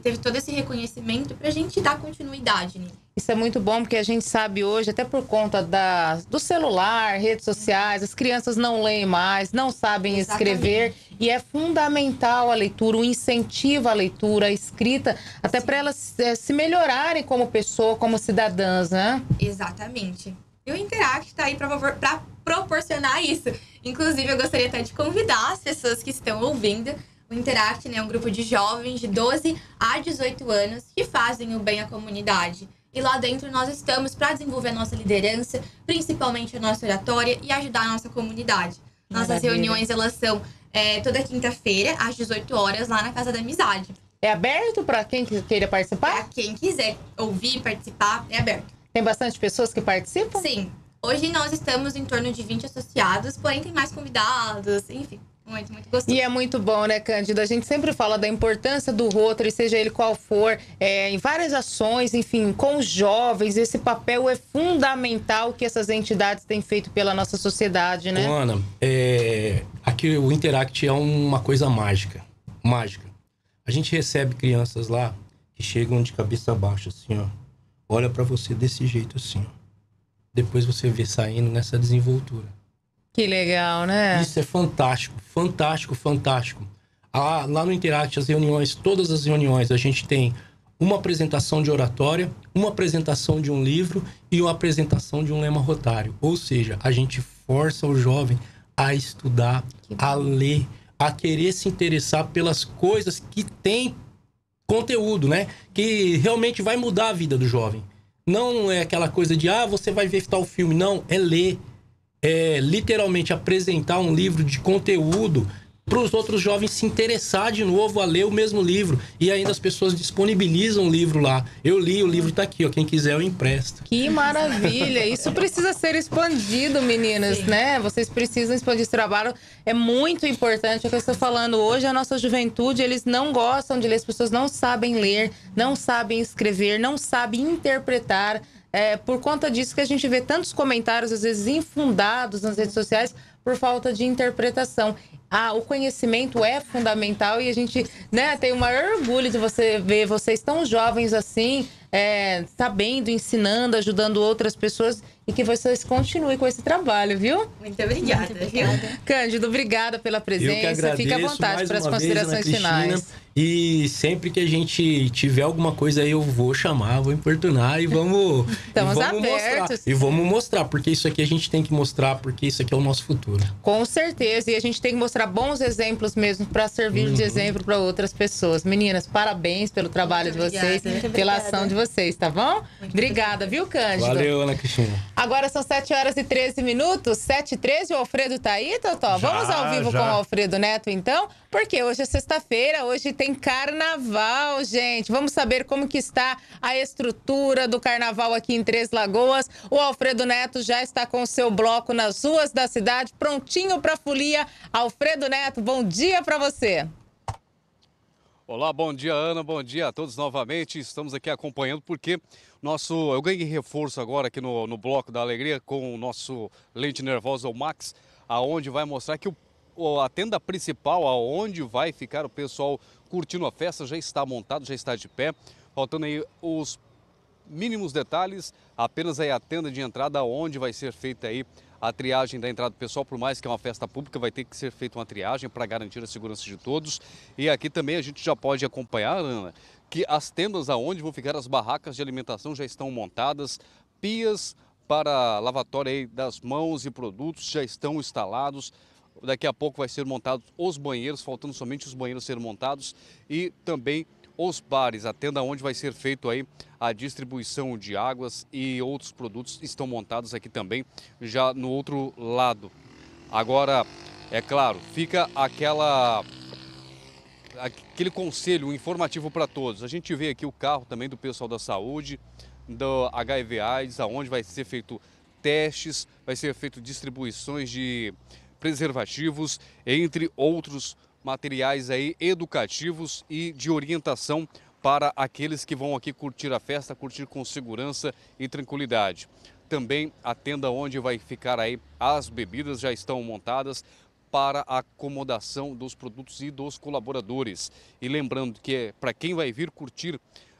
teve todo esse reconhecimento pra gente dar continuidade, né? Isso é muito bom, porque a gente sabe hoje, até por conta da, do celular, redes sociais, as crianças não leem mais, não sabem escrever. E é fundamental a leitura, o incentivo à leitura, a escrita, até para elas é, se melhorarem como pessoa, como cidadãs, né? Exatamente. E o Interact está aí para proporcionar isso. Inclusive, eu gostaria até de convidar as pessoas que estão ouvindo. O Interact, né, é um grupo de jovens de doze a dezoito anos que fazem o bem à comunidade. E lá dentro nós estamos para desenvolver a nossa liderança, principalmente a nossa oratória e ajudar a nossa comunidade. Nossas Maravilha. reuniões, elas são é, toda quinta-feira, às dezoito horas, lá na Casa da Amizade. É aberto para quem queira participar? Para quem quiser ouvir, participar, é aberto. Tem bastante pessoas que participam? Sim. Hoje nós estamos em torno de vinte associados, porém tem mais convidados, enfim. Muito, muito gostoso. E é muito bom, né, Cândido? A gente sempre fala da importância do Rotary, seja ele qual for, é, em várias ações, enfim, com os jovens. Esse papel é fundamental que essas entidades têm feito pela nossa sociedade, né? Ô, Ana, é, aqui o Interact é uma coisa mágica. Mágica. A gente recebe crianças lá que chegam de cabeça baixa, assim, ó. Olha pra você desse jeito, assim, ó. Depois você vê saindo nessa desenvoltura. Que legal, né? Isso é fantástico, fantástico, fantástico. Ah, lá no Interact, as reuniões, todas as reuniões, a gente tem uma apresentação de oratória, uma apresentação de um livro e uma apresentação de um lema rotário. Ou seja, a gente força o jovem a estudar, a ler, a querer se interessar pelas coisas que tem conteúdo, né? Que realmente vai mudar a vida do jovem. Não é aquela coisa de, ah, você vai ver tal filme. Não, é ler. É literalmente apresentar um livro de conteúdo para os outros jovens se interessar de novo a ler o mesmo livro. E ainda as pessoas disponibilizam o livro lá. Eu li, o livro tá aqui, ó. Quem quiser eu empresto. Que maravilha! Isso precisa ser expandido, meninas, Sim. né? Vocês precisam expandir esse trabalho. É muito importante o que eu estou falando. Hoje a nossa juventude, eles não gostam de ler. As pessoas não sabem ler, não sabem escrever, não sabem interpretar. É por conta disso que a gente vê tantos comentários, às vezes infundados nas redes sociais, por falta de interpretação. Ah, o conhecimento é fundamental e a gente, né, tem o maior orgulho de você ver vocês tão jovens assim, é, sabendo, ensinando, ajudando outras pessoas e que vocês continuem com esse trabalho, viu? Muito obrigada. Muito obrigada. Cândido, obrigada pela presença. Eu que agradeço, fique à vontade para as considerações vez, finais. E sempre que a gente tiver alguma coisa aí, eu vou chamar, vou importunar e vamos, Estamos e vamos abertos. mostrar. E vamos mostrar, porque isso aqui a gente tem que mostrar, porque isso aqui é o nosso futuro. Com certeza, e a gente tem que mostrar bons exemplos mesmo para servir uhum. de exemplo para outras pessoas. Meninas, parabéns pelo trabalho Muito de vocês, obrigada. pela ação de vocês, tá bom? Muito obrigada, viu, Cândido? Valeu, Ana Cristina. Agora são sete horas e treze minutos, sete e treze, o Alfredo tá aí, Totó? Já, Vamos ao vivo já. com o Alfredo Neto, então? Porque hoje é sexta-feira, hoje tem carnaval, gente. Vamos saber como que está a estrutura do carnaval aqui em Três Lagoas. O Alfredo Neto já está com o seu bloco nas ruas da cidade, prontinho para a folia. Alfredo Neto, bom dia para você. Olá, bom dia, Ana, bom dia a todos novamente. Estamos aqui acompanhando porque nosso, eu ganhei reforço agora aqui no, no Bloco da Alegria com o nosso Lente Nervosa, o Max, aonde vai mostrar que o a tenda principal, aonde vai ficar o pessoal curtindo a festa, já está montado, já está de pé. Faltando aí os mínimos detalhes, apenas aí a tenda de entrada, onde vai ser feita aí a triagem da entrada do pessoal, por mais que é uma festa pública, vai ter que ser feita uma triagem para garantir a segurança de todos. E aqui também a gente já pode acompanhar, Ana, que as tendas aonde vão ficar as barracas de alimentação já estão montadas, pias para lavatório aí das mãos e produtos já estão instalados. Daqui a pouco vai ser montados os banheiros, faltando somente os banheiros serem montados e também os bares, a tenda onde vai ser feito aí a distribuição de águas e outros produtos estão montados aqui também, já no outro lado. Agora, é claro, fica aquela aquele conselho informativo para todos. A gente vê aqui o carro também do pessoal da saúde, do H I V AIDS, aonde vai ser feito testes, vai ser feito distribuições de preservativos, entre outros materiais aí educativos e de orientação para aqueles que vão aqui curtir a festa, curtir com segurança e tranquilidade. Também a tenda onde vai ficar aí as bebidas já estão montadas para a acomodação dos produtos e dos colaboradores. E lembrando que para quem vai vir curtir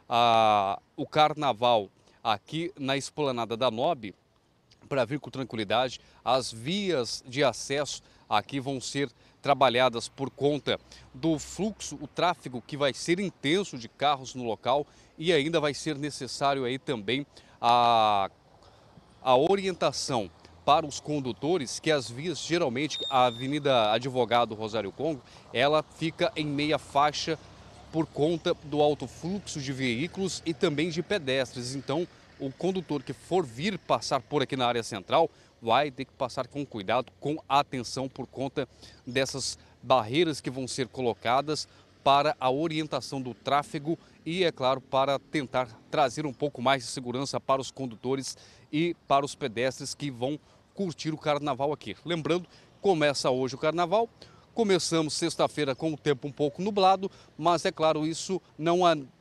a, o carnaval aqui na esplanada da Nob, para vir com tranquilidade, as vias de acesso aqui vão ser trabalhadas por conta do fluxo, o tráfego que vai ser intenso de carros no local, e ainda vai ser necessário aí também a, a orientação para os condutores, que as vias, geralmente, a Avenida Advogado Rosário Congo, ela fica em meia faixa por conta do alto fluxo de veículos e também de pedestres. Então, o condutor que for vir passar por aqui na área central vai ter que passar com cuidado, com atenção, por conta dessas barreiras que vão ser colocadas para a orientação do tráfego e, é claro, para tentar trazer um pouco mais de segurança para os condutores e para os pedestres que vão curtir o carnaval aqui. Lembrando, começa hoje o carnaval, começamos sexta-feira com o tempo um pouco nublado, mas, é claro, isso não,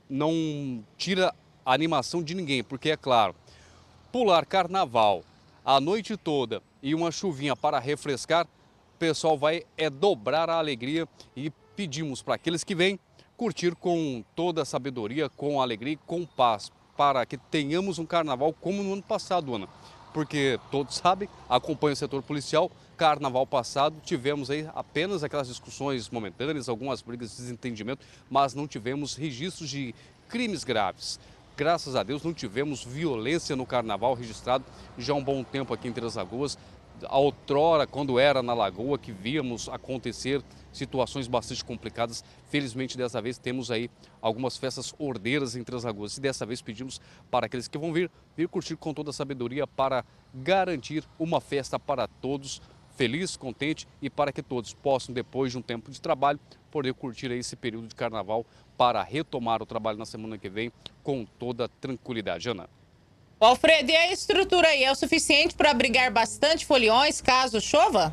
não tira a animação de ninguém, porque, é claro, pular carnaval a noite toda e uma chuvinha para refrescar, o pessoal vai é dobrar a alegria, e pedimos para aqueles que vêm curtir com toda a sabedoria, com alegria e com paz, para que tenhamos um carnaval como no ano passado, Ana. Porque todos sabem, acompanham o setor policial, carnaval passado tivemos aí apenas aquelas discussões momentâneas, algumas brigas de desentendimento, mas não tivemos registros de crimes graves. Graças a Deus não tivemos violência no carnaval registrado já há um bom tempo aqui em Três Lagoas. A outrora, quando era na Lagoa, que víamos acontecer situações bastante complicadas, felizmente dessa vez temos aí algumas festas ordeiras em Três Lagoas. E dessa vez pedimos para aqueles que vão vir, vir curtir com toda a sabedoria para garantir uma festa para todos, feliz, contente, e para que todos possam, depois de um tempo de trabalho, poder curtir aí esse período de carnaval para retomar o trabalho na semana que vem com toda tranquilidade. Ana. Alfredo, e a estrutura aí é o suficiente para abrigar bastante foliões caso chova?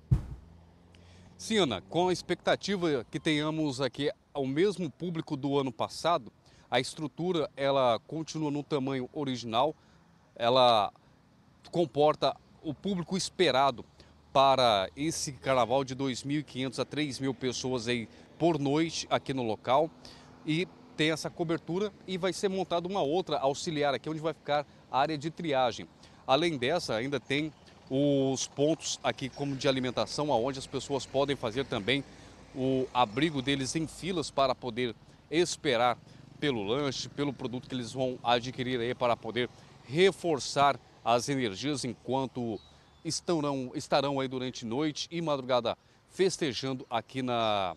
Sim, Ana, com a expectativa que tenhamos aqui o mesmo público do ano passado, a estrutura ela continua no tamanho original, ela comporta o público esperado para esse carnaval de dois mil e quinhentas a três mil pessoas aí por noite aqui no local, e tem essa cobertura, e vai ser montada uma outra auxiliar aqui onde vai ficar a área de triagem. Além dessa, ainda tem os pontos aqui como de alimentação, onde as pessoas podem fazer também o abrigo deles em filas para poder esperar pelo lanche, pelo produto que eles vão adquirir aí para poder reforçar as energias enquanto estarão, estarão aí durante noite e madrugada festejando aqui na,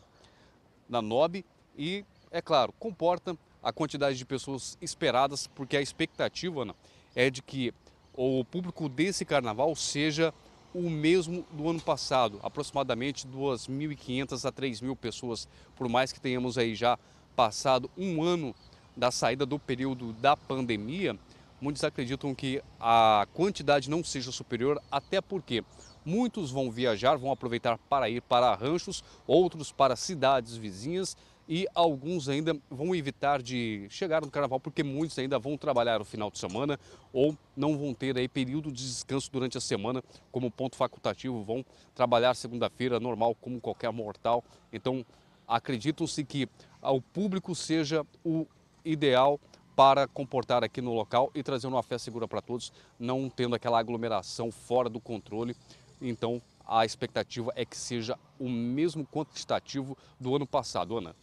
na Nob. E, é claro, comporta a quantidade de pessoas esperadas, porque a expectativa, Ana, é de que o público desse carnaval seja o mesmo do ano passado, aproximadamente duas mil e quinhentas a três mil pessoas, por mais que tenhamos aí já passado um ano da saída do período da pandemia. Muitos acreditam que a quantidade não seja superior, até porque muitos vão viajar, vão aproveitar para ir para ranchos, outros para cidades vizinhas, e alguns ainda vão evitar de chegar no carnaval, porque muitos ainda vão trabalhar no final de semana ou não vão ter aí período de descanso durante a semana como ponto facultativo, vão trabalhar segunda-feira normal como qualquer mortal. Então, acreditam-se que o público seja o ideal para comportar aqui no local e trazer uma festa segura para todos, não tendo aquela aglomeração fora do controle. Então, a expectativa é que seja o mesmo quantitativo do ano passado, Ana.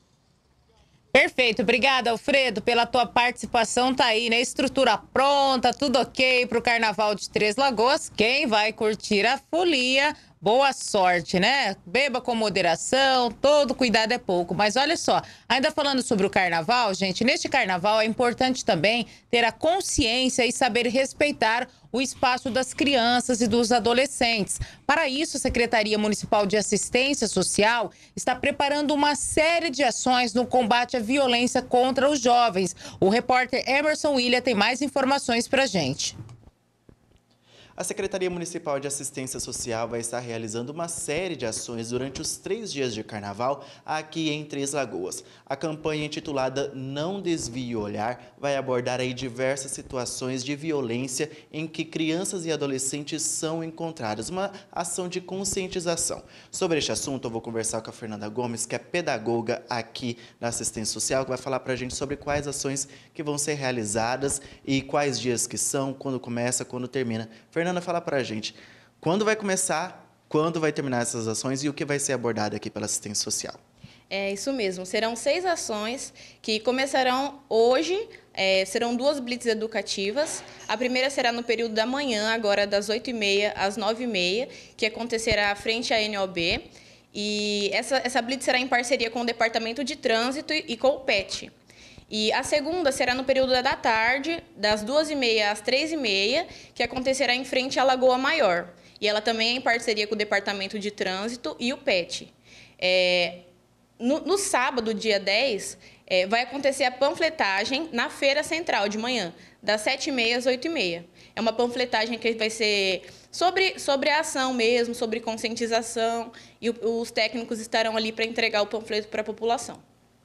Perfeito, obrigada, Alfredo, pela tua participação. Tá aí, né? Estrutura pronta, tudo ok pro Carnaval de Três Lagoas. Quem vai curtir a folia, boa sorte, né? Beba com moderação, todo cuidado é pouco. Mas olha só, ainda falando sobre o carnaval, gente, neste carnaval é importante também ter a consciência e saber respeitar o espaço das crianças e dos adolescentes. Para isso, a Secretaria Municipal de Assistência Social está preparando uma série de ações no combate à violência contra os jovens. O repórter Emerson William tem mais informações para a gente. A Secretaria Municipal de Assistência Social vai estar realizando uma série de ações durante os três dias de carnaval aqui em Três Lagoas. A campanha intitulada Não Desvie o Olhar vai abordar aí diversas situações de violência em que crianças e adolescentes são encontradas, uma ação de conscientização. Sobre este assunto, eu vou conversar com a Fernanda Gomes, que é pedagoga aqui na Assistência Social, que vai falar para a gente sobre quais ações que vão ser realizadas e quais dias que são, quando começa, quando termina. Fernanda, fala para a gente, quando vai começar, quando vai terminar essas ações e o que vai ser abordado aqui pela Assistência Social? É isso mesmo, serão seis ações que começarão hoje, é, serão duas blitz educativas. A primeira será no período da manhã, agora das oito e meia às nove e meia, que acontecerá frente à N O B. E essa, essa blitz será em parceria com o Departamento de Trânsito e, e com o P E T. E a segunda será no período da tarde, das duas e meia às três e meia, que acontecerá em frente à Lagoa Maior. E ela também é em parceria com o Departamento de Trânsito e o P E T. É, no, no sábado, dia dez, é, vai acontecer a panfletagem na Feira Central de manhã, das sete e meia às oito e meia. É uma panfletagem que vai ser sobre, sobre a ação mesmo, sobre conscientização, e o, os técnicos estarão ali para entregar o panfleto para a população.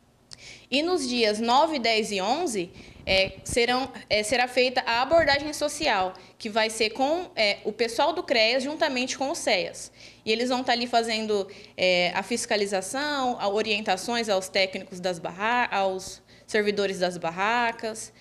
E nos dias nove, dez e onze, é, serão, é, será feita a abordagem social, que vai ser com é, o pessoal do CREAS juntamente com os C E A S. E eles vão estar ali fazendo é, a fiscalização, a orientações aos técnicos das barracas, aos servidores das barracas.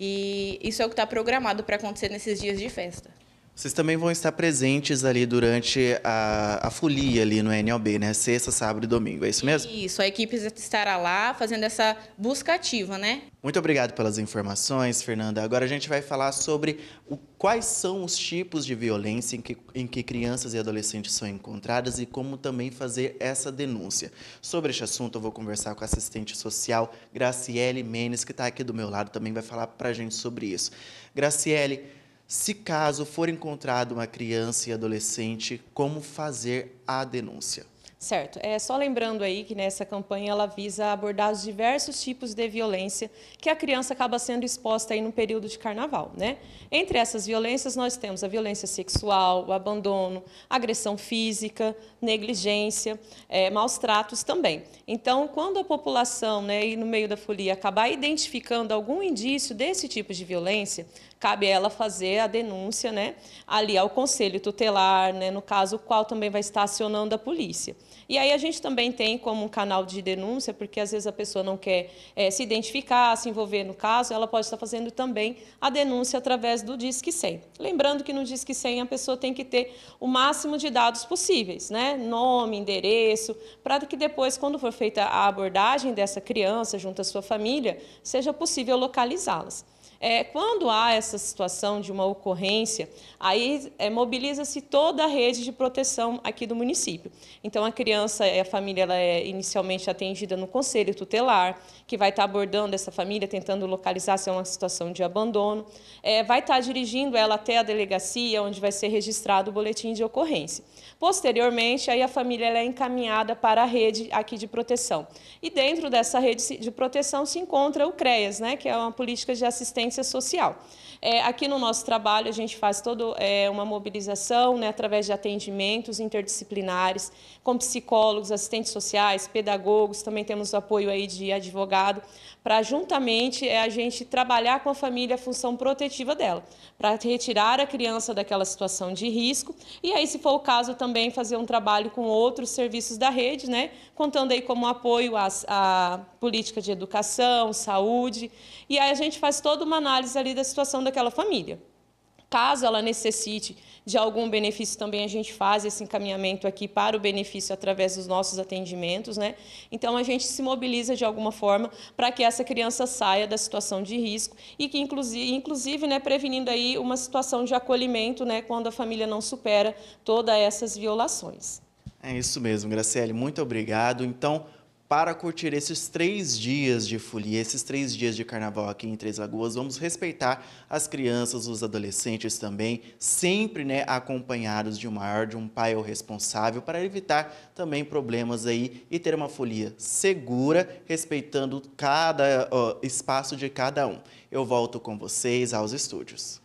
E isso é o que está programado para acontecer nesses dias de festa. Vocês também vão estar presentes ali durante a, a folia ali no N O B, né? Sexta, sábado e domingo, é isso mesmo? Isso, a equipe estará lá fazendo essa busca ativa, né? Muito obrigado pelas informações, Fernanda. Agora a gente vai falar sobre o, quais são os tipos de violência em que, em que crianças e adolescentes são encontradas e como também fazer essa denúncia. Sobre este assunto, eu vou conversar com a assistente social Graciele Menes, que está aqui do meu lado, também vai falar para a gente sobre isso. Graciele, se caso for encontrado uma criança e adolescente, como fazer a denúncia? Certo. É só lembrando aí que nessa campanha ela visa abordar os diversos tipos de violência que a criança acaba sendo exposta aí no período de carnaval, né? Entre essas violências nós temos a violência sexual, o abandono, agressão física, negligência, é, maus tratos também. Então, quando a população, né, e no meio da folia acabar identificando algum indício desse tipo de violência, cabe a ela fazer a denúncia, né, ali ao Conselho Tutelar, né, no caso, o qual também vai estar acionando a polícia. E aí a gente também tem como um canal de denúncia, porque às vezes a pessoa não quer é, se identificar, se envolver no caso, ela pode estar fazendo também a denúncia através do Disque cem. Lembrando que no Disque cem a pessoa tem que ter o máximo de dados possíveis, né? Nome, endereço, para que depois, quando for feita a abordagem dessa criança junto à sua família, seja possível localizá-las. É, quando há essa situação de uma ocorrência, aí é, mobiliza-se toda a rede de proteção aqui do município. Então, a criança e a família ela é inicialmente atendida no Conselho Tutelar, que vai estar abordando essa família, tentando localizar se é uma situação de abandono. É, vai estar dirigindo ela até a delegacia, onde vai ser registrado o boletim de ocorrência. Posteriormente, aí a família ela é encaminhada para a rede aqui de proteção. E dentro dessa rede de proteção se encontra o CREAS, né, que é uma política de assistência social. É, aqui no nosso trabalho, a gente faz toda é, uma mobilização, né, através de atendimentos interdisciplinares, com psicólogos, assistentes sociais, pedagogos, também temos o apoio aí de advogado, para juntamente é, a gente trabalhar com a família a função protetiva dela, para retirar a criança daquela situação de risco e aí, se for o caso, também fazer um trabalho com outros serviços da rede, né, contando aí como apoio à, à política de educação, saúde, e aí a gente faz toda uma análise ali da situação daquela família. Caso ela necessite de algum benefício, também a gente faz esse encaminhamento aqui para o benefício através dos nossos atendimentos, né? Então, a gente se mobiliza de alguma forma para que essa criança saia da situação de risco e que, inclusive, inclusive né, prevenindo aí uma situação de acolhimento, né, quando a família não supera todas essas violações. É isso mesmo, Graciele. Muito obrigado. Então, para curtir esses três dias de folia, esses três dias de carnaval aqui em Três Lagoas, vamos respeitar as crianças, os adolescentes também, sempre, né, acompanhados de um maior, de um pai ou responsável, para evitar também problemas aí e ter uma folia segura, respeitando cada ó, espaço de cada um. Eu volto com vocês aos estúdios.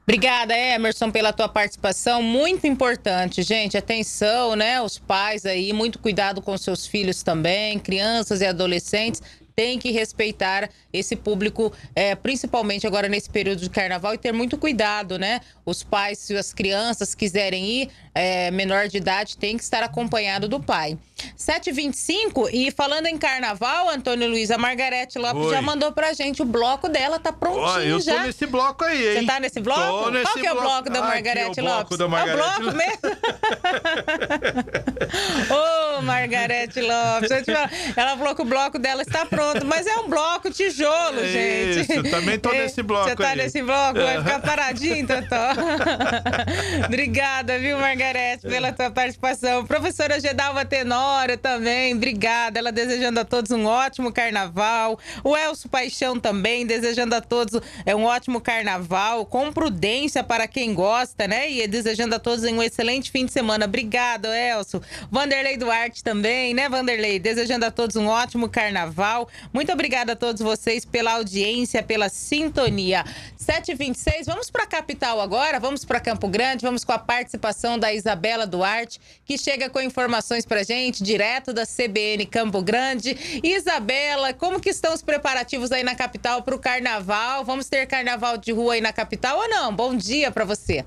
Obrigada, Emerson, pela tua participação. Muito importante, gente. Atenção, né? Os pais aí, muito cuidado com seus filhos também, crianças e adolescentes. Tem que respeitar esse público, é, principalmente agora nesse período de carnaval, e ter muito cuidado, né? Os pais, se as crianças quiserem ir, é, menor de idade, tem que estar acompanhado do pai. sete e vinte e cinco, e falando em carnaval, Antônio Luiz, a Margarete Lopes Oi. já mandou pra gente. O bloco dela tá prontinho Ó, eu já. tô nesse bloco aí, hein? Você tá nesse bloco? Tô nesse Qual que é o bloco. bloco da Ah, Margarete aqui é o bloco Lopes? da Margarete É o bloco mesmo? Ô, Margarete Lopes, eu te falo, ela falou que o bloco dela está pronto, mas é um bloco tijolo, É gente. isso, também tô nesse bloco Você tá aí. nesse bloco? Vai ficar paradinho, Totó. Obrigada, viu, Margarete, pela tua participação. Professora Gedalva Tenório também, obrigada. Ela desejando a todos um ótimo carnaval. O Elcio Paixão também, desejando a todos é, um ótimo carnaval, com prudência para quem gosta, né? E desejando a todos um excelente fim de semana. Obrigado, Elcio. Vanderlei Duarte também, né, Vanderlei? Desejando a todos um ótimo carnaval. Muito obrigada a todos vocês pela audiência, pela sintonia. sete e vinte e seis, vamos para a capital agora, vamos para Campo Grande, vamos com a participação da Isabela Duarte, que chega com informações pra gente, direto da C B N Campo Grande. Isabela, como que estão os preparativos aí na capital para o carnaval? Vamos ter carnaval de rua aí na capital ou não? Bom dia para você.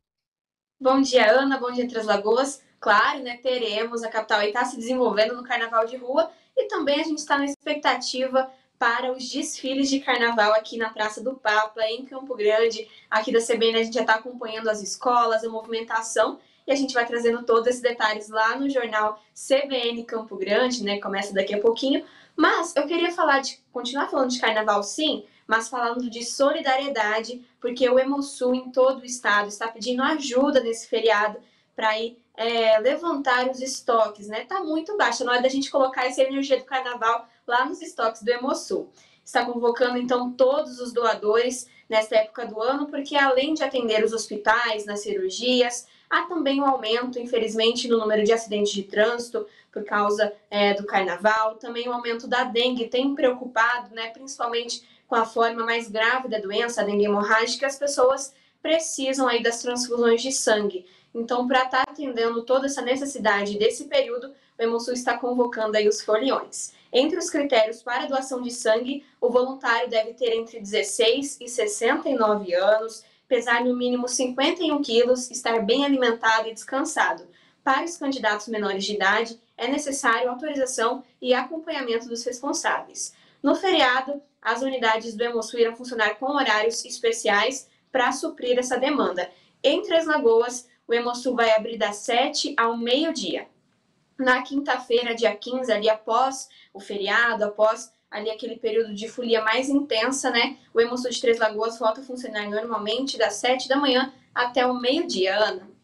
Bom dia, Ana. Bom dia, Três Lagoas. Claro, né, teremos, a capital aí está se desenvolvendo no carnaval de rua e também a gente está na expectativa para os desfiles de carnaval aqui na Praça do Papa, em Campo Grande. Aqui da C B N a gente já está acompanhando as escolas, a movimentação, e a gente vai trazendo todos esses detalhes lá no jornal C B N Campo Grande, né? Começa daqui a pouquinho. Mas eu queria falar de, continuar falando de carnaval sim, mas falando de solidariedade, porque o Hemosul em todo o estado está pedindo ajuda nesse feriado para ir é, levantar os estoques, né? Tá muito baixo, na hora da gente colocar essa energia do carnaval lá nos estoques do Hemosul. Está convocando, então, todos os doadores nesta época do ano, porque além de atender os hospitais, nas cirurgias, há também um aumento, infelizmente, no número de acidentes de trânsito por causa é, do carnaval, também o aumento da dengue tem preocupado, né, principalmente com a forma mais grave da doença, a dengue hemorrágica, as pessoas precisam aí das transfusões de sangue. Então, para estar atendendo toda essa necessidade desse período, o Hemosul está convocando aí os foliões. Entre os critérios para a doação de sangue, o voluntário deve ter entre dezesseis e sessenta e nove anos, pesar no mínimo cinquenta e um quilos, estar bem alimentado e descansado. Para os candidatos menores de idade, é necessário autorização e acompanhamento dos responsáveis. No feriado, as unidades do Hemosul irão funcionar com horários especiais para suprir essa demanda. Em Três Lagoas, o Hemosul vai abrir das sete ao meio-dia. Na quinta-feira, dia quinze, ali após o feriado, após ali aquele período de folia mais intensa, né? O Hemosul de Três Lagoas volta a funcionar normalmente das sete da manhã até o meio-dia, Ana.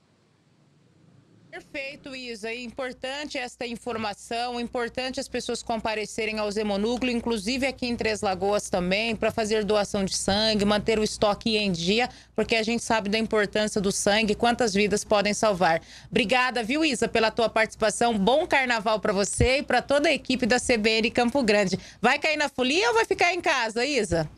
Perfeito, Isa. É importante esta informação, importante as pessoas comparecerem ao Hemonúcleo, inclusive aqui em Três Lagoas também, para fazer doação de sangue, manter o estoque em dia, porque a gente sabe da importância do sangue, quantas vidas podem salvar. Obrigada, viu, Isa, pela tua participação. Bom carnaval para você e para toda a equipe da C B N Campo Grande. Vai cair na folia ou vai ficar em casa, Isa?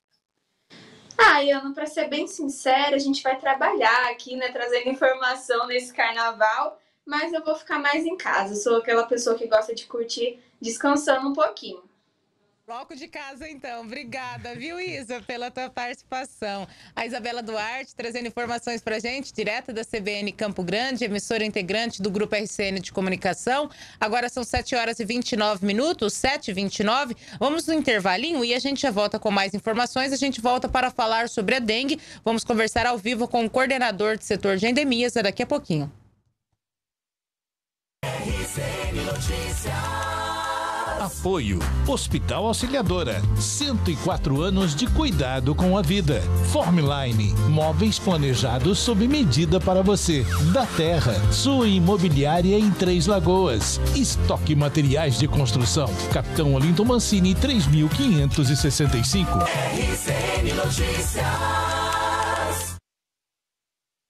Ah, Ana, para ser bem sincera, a gente vai trabalhar aqui, né, trazendo informação nesse carnaval, mas eu vou ficar mais em casa. Sou aquela pessoa que gosta de curtir descansando um pouquinho. Bloco de casa, então. Obrigada, viu, Isa, pela tua participação. A Isabela Duarte trazendo informações pra gente, direto da C B N Campo Grande, emissora integrante do Grupo R C N de Comunicação. Agora são sete horas e vinte e nove minutos, sete e vinte e nove. Vamos no intervalinho e a gente já volta com mais informações. A gente volta para falar sobre a dengue. Vamos conversar ao vivo com o coordenador do setor de endemias daqui a pouquinho. R C N Notícias. Apoio Hospital Auxiliadora, cento e quatro anos de cuidado com a vida. Formline, móveis planejados sob medida para você. Da Terra, sua imobiliária em Três Lagoas. Estoque Materiais de Construção, Capitão Olinto Mancini, três mil quinhentos e sessenta e cinco. R C N Notícias.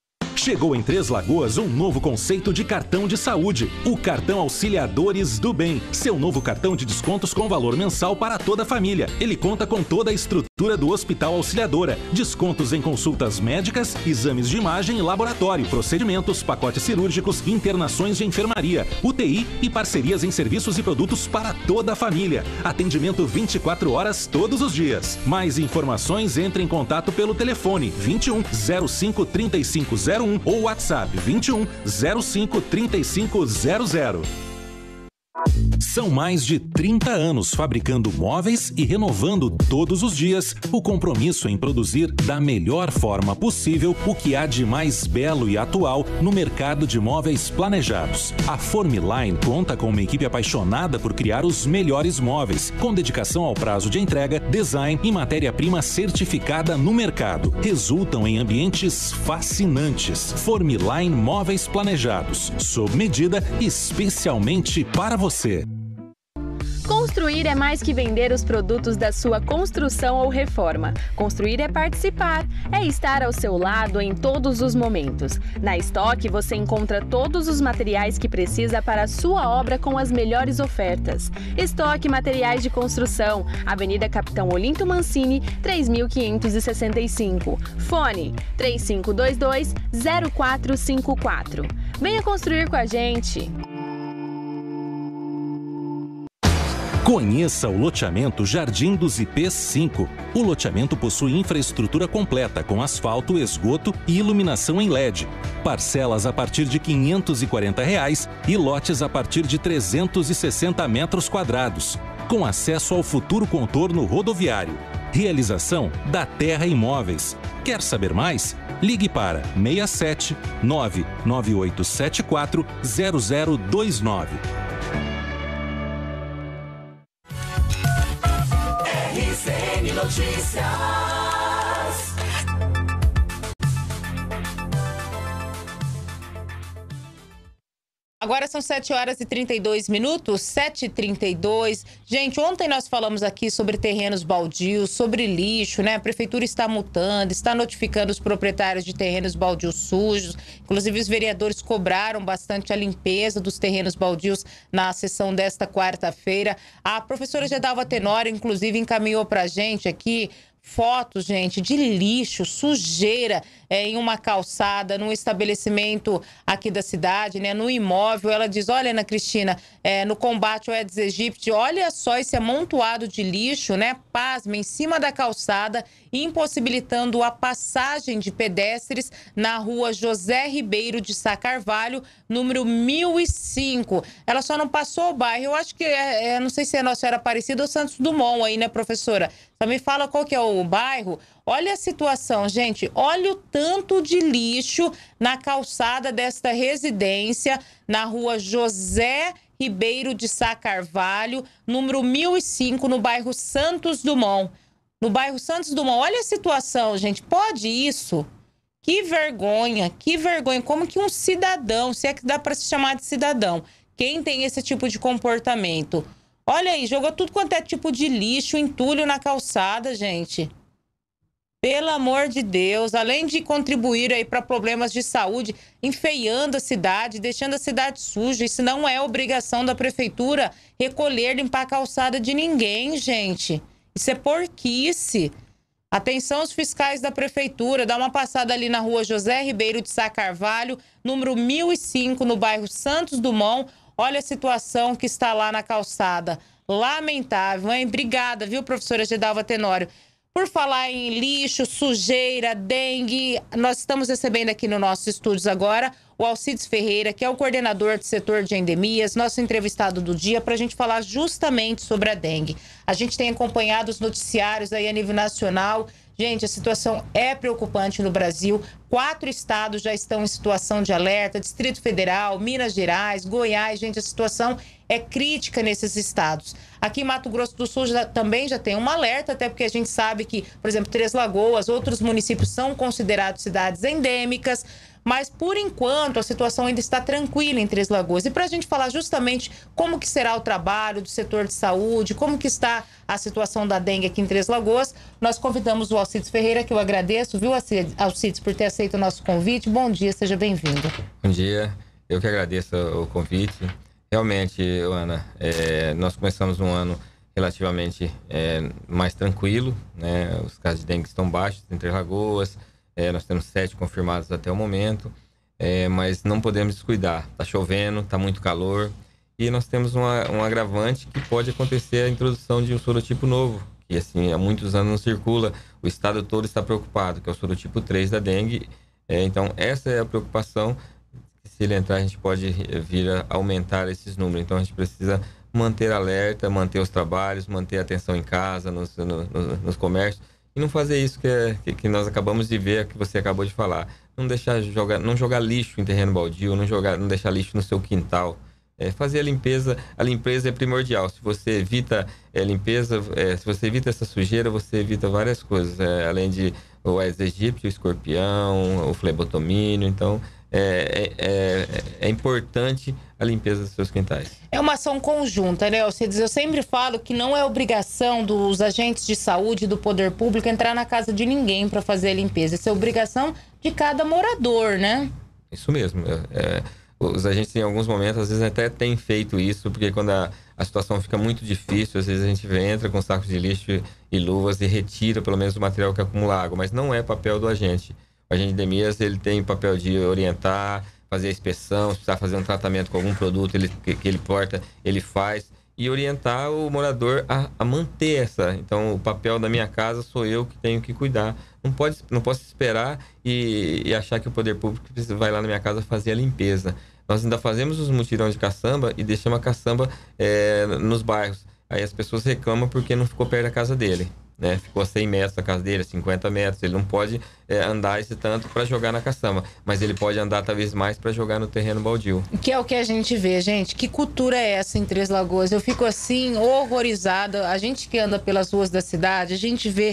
Chegou em Três Lagoas um novo conceito de cartão de saúde, o cartão Auxiliadores do Bem. Seu novo cartão de descontos com valor mensal para toda a família. Ele conta com toda a estrutura do Hospital Auxiliadora, descontos em consultas médicas, exames de imagem e laboratório, procedimentos, pacotes cirúrgicos, internações de enfermaria, U T I e parcerias em serviços e produtos para toda a família. Atendimento vinte e quatro horas todos os dias. Mais informações, entre em contato pelo telefone vinte e um, zero cinco, trinta e cinco zero um ou WhatsApp vinte e um, zero cinco, trinta e cinco zero zero. São mais de trinta anos fabricando móveis e renovando todos os dias o compromisso em produzir da melhor forma possível o que há de mais belo e atual no mercado de móveis planejados. A Formline conta com uma equipe apaixonada por criar os melhores móveis, com dedicação ao prazo de entrega, design e matéria-prima certificada no mercado. Resultam em ambientes fascinantes. Formline Móveis Planejados, sob medida especialmente para você. Você. Construir é mais que vender os produtos da sua construção ou reforma. Construir é participar, é estar ao seu lado em todos os momentos. Na Estoque você encontra todos os materiais que precisa para a sua obra com as melhores ofertas. Estoque Materiais de Construção, Avenida Capitão Olinto Mancini, três mil quinhentos e sessenta e cinco. Fone três cinco dois dois, zero quatro cinco quatro. Venha construir com a gente! Conheça o loteamento Jardim dos I Pês cinco. O loteamento possui infraestrutura completa com asfalto, esgoto e iluminação em L E D. Parcelas a partir de quinhentos e quarenta reais e lotes a partir de trezentos e sessenta metros quadrados, com acesso ao futuro contorno rodoviário. Realização da Terra Imóveis. Quer saber mais? Ligue para seis sete nove nove oito sete quatro zero zero dois nove. R C N Notícias. Agora são sete horas e trinta e dois minutos, sete e trinta e dois. Gente, ontem nós falamos aqui sobre terrenos baldios, sobre lixo, né? A prefeitura está multando, está notificando os proprietários de terrenos baldios sujos. Inclusive, os vereadores cobraram bastante a limpeza dos terrenos baldios na sessão desta quarta-feira. A professora Gedalva Tenório, inclusive, encaminhou para a gente aqui fotos, gente, de lixo, sujeira é, em uma calçada, num estabelecimento aqui da cidade, né, no imóvel. Ela diz, olha, Ana Cristina, é, no combate ao Aedes aegypti, olha só esse amontoado de lixo, né, pasma, em cima da calçada, impossibilitando a passagem de pedestres na rua José Ribeiro de Sá Carvalho, número mil e cinco. Ela só não passou o bairro, eu acho que, é, é, não sei se é Nossa Senhora Aparecida ou Santos Dumont aí, né, professora? Só me fala qual que é o bairro. Olha a situação, gente. Olha o tanto de lixo na calçada desta residência, na rua José Ribeiro de Sá Carvalho, número mil e cinco, no bairro Santos Dumont. No bairro Santos Dumont. Olha a situação, gente. Pode isso? Que vergonha, que vergonha. Como que um cidadão, se é que dá para se chamar de cidadão, quem tem esse tipo de comportamento? Olha aí, jogou tudo quanto é tipo de lixo, entulho na calçada, gente. Pelo amor de Deus, além de contribuir aí para problemas de saúde, enfeiando a cidade, deixando a cidade suja. Isso não é obrigação da prefeitura recolher, limpar a calçada de ninguém, gente. Isso é porquice. Atenção os fiscais da prefeitura, dá uma passada ali na rua José Ribeiro de Sá Carvalho, número mil e cinco, no bairro Santos Dumont. Olha a situação que está lá na calçada. Lamentável, hein? Obrigada, viu, professora Gedalva Tenório? Por falar em lixo, sujeira, dengue, nós estamos recebendo aqui no nossos estúdios agora o Alcides Ferreira, que é o coordenador do setor de endemias, nosso entrevistado do dia, para a gente falar justamente sobre a dengue. A gente tem acompanhado os noticiários aí a nível nacional. Gente, a situação é preocupante no Brasil. Quatro estados já estão em situação de alerta, Distrito Federal, Minas Gerais, Goiás. Gente, a situação é crítica nesses estados. Aqui em Mato Grosso do Sul já, também já tem um alerta, até porque a gente sabe que, por exemplo, Três Lagoas, outros municípios são considerados cidades endêmicas. mas por enquanto a situação ainda está tranquila em Três Lagoas. E para a gente falar justamente como que será o trabalho do setor de saúde, como que está a situação da dengue aqui em Três Lagoas, nós convidamos o Alcides Ferreira, que eu agradeço, viu, Alcides, por ter aceito o nosso convite. Bom dia, seja bem-vindo. Bom dia, eu que agradeço o convite. Realmente, Ana, é, nós começamos um ano relativamente é, mais tranquilo, né? Os casos de dengue estão baixos em Três Lagoas, é, nós temos sete confirmados até o momento, é, mas não podemos descuidar. Está chovendo, está muito calor e nós temos uma, um agravante que pode acontecer a introdução de um sorotipo novo, que assim, há muitos anos não circula, o estado todo está preocupado, que é o sorotipo três da dengue. É, então, essa é a preocupação. Se ele entrar, a gente pode vir a aumentar esses números. Então, a gente precisa manter alerta, manter os trabalhos, manter a atenção em casa, nos, no, no, nos comércios, e não fazer isso que, é, que, que nós acabamos de ver, que você acabou de falar. Não deixar jogar, não jogar lixo em terreno baldio, não, jogar, não deixar lixo no seu quintal. É, fazer a limpeza, a limpeza é primordial. Se você evita é, limpeza, é, se você evita essa sujeira, você evita várias coisas, é, além de o Aedes aegypti, o escorpião, o flebotomínio. Então, é, é, é importante a limpeza dos seus quintais. É uma ação conjunta, né, Alcides? Eu sempre falo que não é obrigação dos agentes de saúde do poder público entrar na casa de ninguém para fazer a limpeza. Isso é obrigação de cada morador, né? Isso mesmo. É, os agentes, em alguns momentos, às vezes até têm feito isso, porque quando a, a situação fica muito difícil, às vezes a gente entra com sacos de lixo e luvas e retira pelo menos o material que acumula água, mas não é papel do agente. O agente de EMEAS, ele tem papel de orientar, fazer a inspeção, se precisar fazer um tratamento com algum produto ele, que, que ele porta, ele faz, e orientar o morador a, a manter essa. Então, o papel da minha casa sou eu que tenho que cuidar. Não, pode, não posso esperar e, e achar que o poder público vai lá na minha casa fazer a limpeza. Nós ainda fazemos os mutirões de caçamba e deixamos a caçamba é, nos bairros. Aí as pessoas reclamam porque não ficou perto da casa dele, né? Ficou a cem metros da casa dele, a cinquenta metros. Ele não pode é, andar esse tanto para jogar na caçamba, mas ele pode andar talvez mais para jogar no terreno baldio. Que é o que a gente vê, gente. Que cultura é essa em Três Lagoas? Eu fico assim, horrorizada. A gente que anda pelas ruas da cidade, a gente vê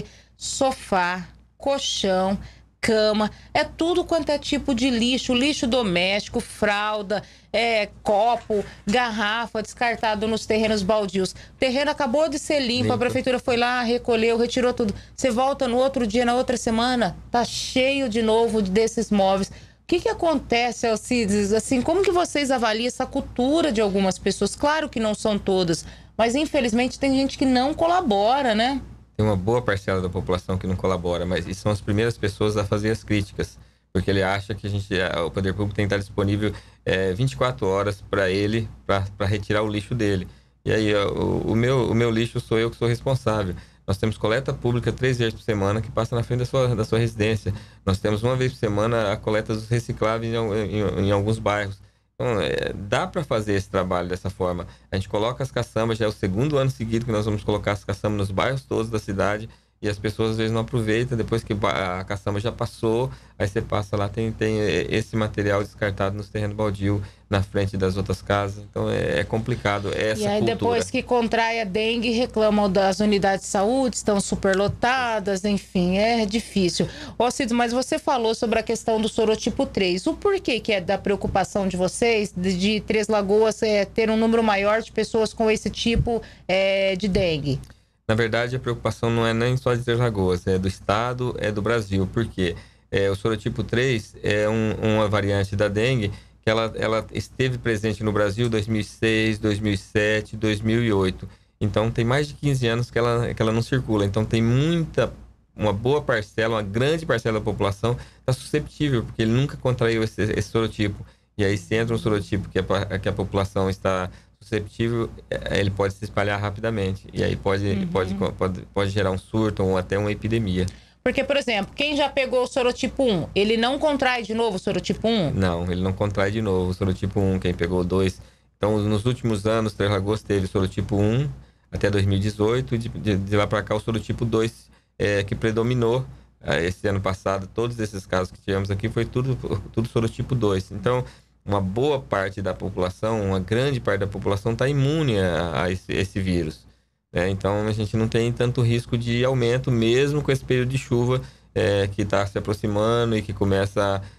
sofá, colchão, cama, é tudo quanto é tipo de lixo, lixo doméstico, fralda, é, copo, garrafa descartado nos terrenos baldios. O terreno acabou de ser limpo, limpo, a prefeitura foi lá, recolheu, retirou tudo. Você volta no outro dia, na outra semana, tá cheio de novo desses móveis. O que que acontece, Alcides? Assim, como que vocês avaliam essa cultura de algumas pessoas? Claro que não são todas, mas infelizmente tem gente que não colabora, né? Tem uma boa parcela da população que não colabora, mas e são as primeiras pessoas a fazer as críticas, porque ele acha que a gente, o poder público tem que estar disponível é, vinte e quatro horas para ele, para retirar o lixo dele. E aí, o, o, meu, o meu lixo sou eu que sou responsável. Nós temos coleta pública três vezes por semana que passa na frente da sua, da sua residência. Nós temos uma vez por semana a coleta dos recicláveis em, em, em alguns bairros. Então, é, dá para fazer esse trabalho dessa forma. A gente coloca as caçambas, já é o segundo ano seguido que nós vamos colocar as caçambas nos bairros todos da cidade, e as pessoas às vezes não aproveitam, depois que a caçamba já passou, aí você passa lá, tem, tem esse material descartado nos terrenos baldio, na frente das outras casas. Então é, é complicado, é essa E aí cultura. Depois que contrai a dengue, reclamam das unidades de saúde, estão superlotadas, enfim, é difícil. Ô Cid, mas você falou sobre a questão do sorotipo três. O porquê que é da preocupação de vocês, de, de Três Lagoas, é, ter um número maior de pessoas com esse tipo é, de dengue? Na verdade, a preocupação não é nem só de Três Lagoas, é do estado, é do Brasil. Por quê? É, o sorotipo três é um, uma variante da dengue que ela, ela esteve presente no Brasil em dois mil e seis, dois mil e sete, dois mil e oito. Então, tem mais de quinze anos que ela, que ela não circula. Então, tem muita, uma boa parcela, uma grande parcela da população está susceptível, porque ele nunca contraiu esse, esse sorotipo. E aí, se entra um sorotipo que a, que a população está susceptível, ele pode se espalhar rapidamente. E aí pode, uhum. pode, pode, pode gerar um surto ou até uma epidemia. Porque, por exemplo, quem já pegou o sorotipo um, ele não contrai de novo o sorotipo um? Não, ele não contrai de novo o sorotipo um, quem pegou o dois. Então, nos últimos anos, Três Lagoas teve o sorotipo um até dois mil e dezoito, e de, de, de lá para cá o sorotipo dois é, que predominou. Esse ano passado, todos esses casos que tivemos aqui foi tudo, tudo sorotipo dois. Então, uma boa parte da população, uma grande parte da população está imune a, a esse, esse vírus. É, então, a gente não tem tanto risco de aumento, mesmo com esse período de chuva é, que está se aproximando e que começa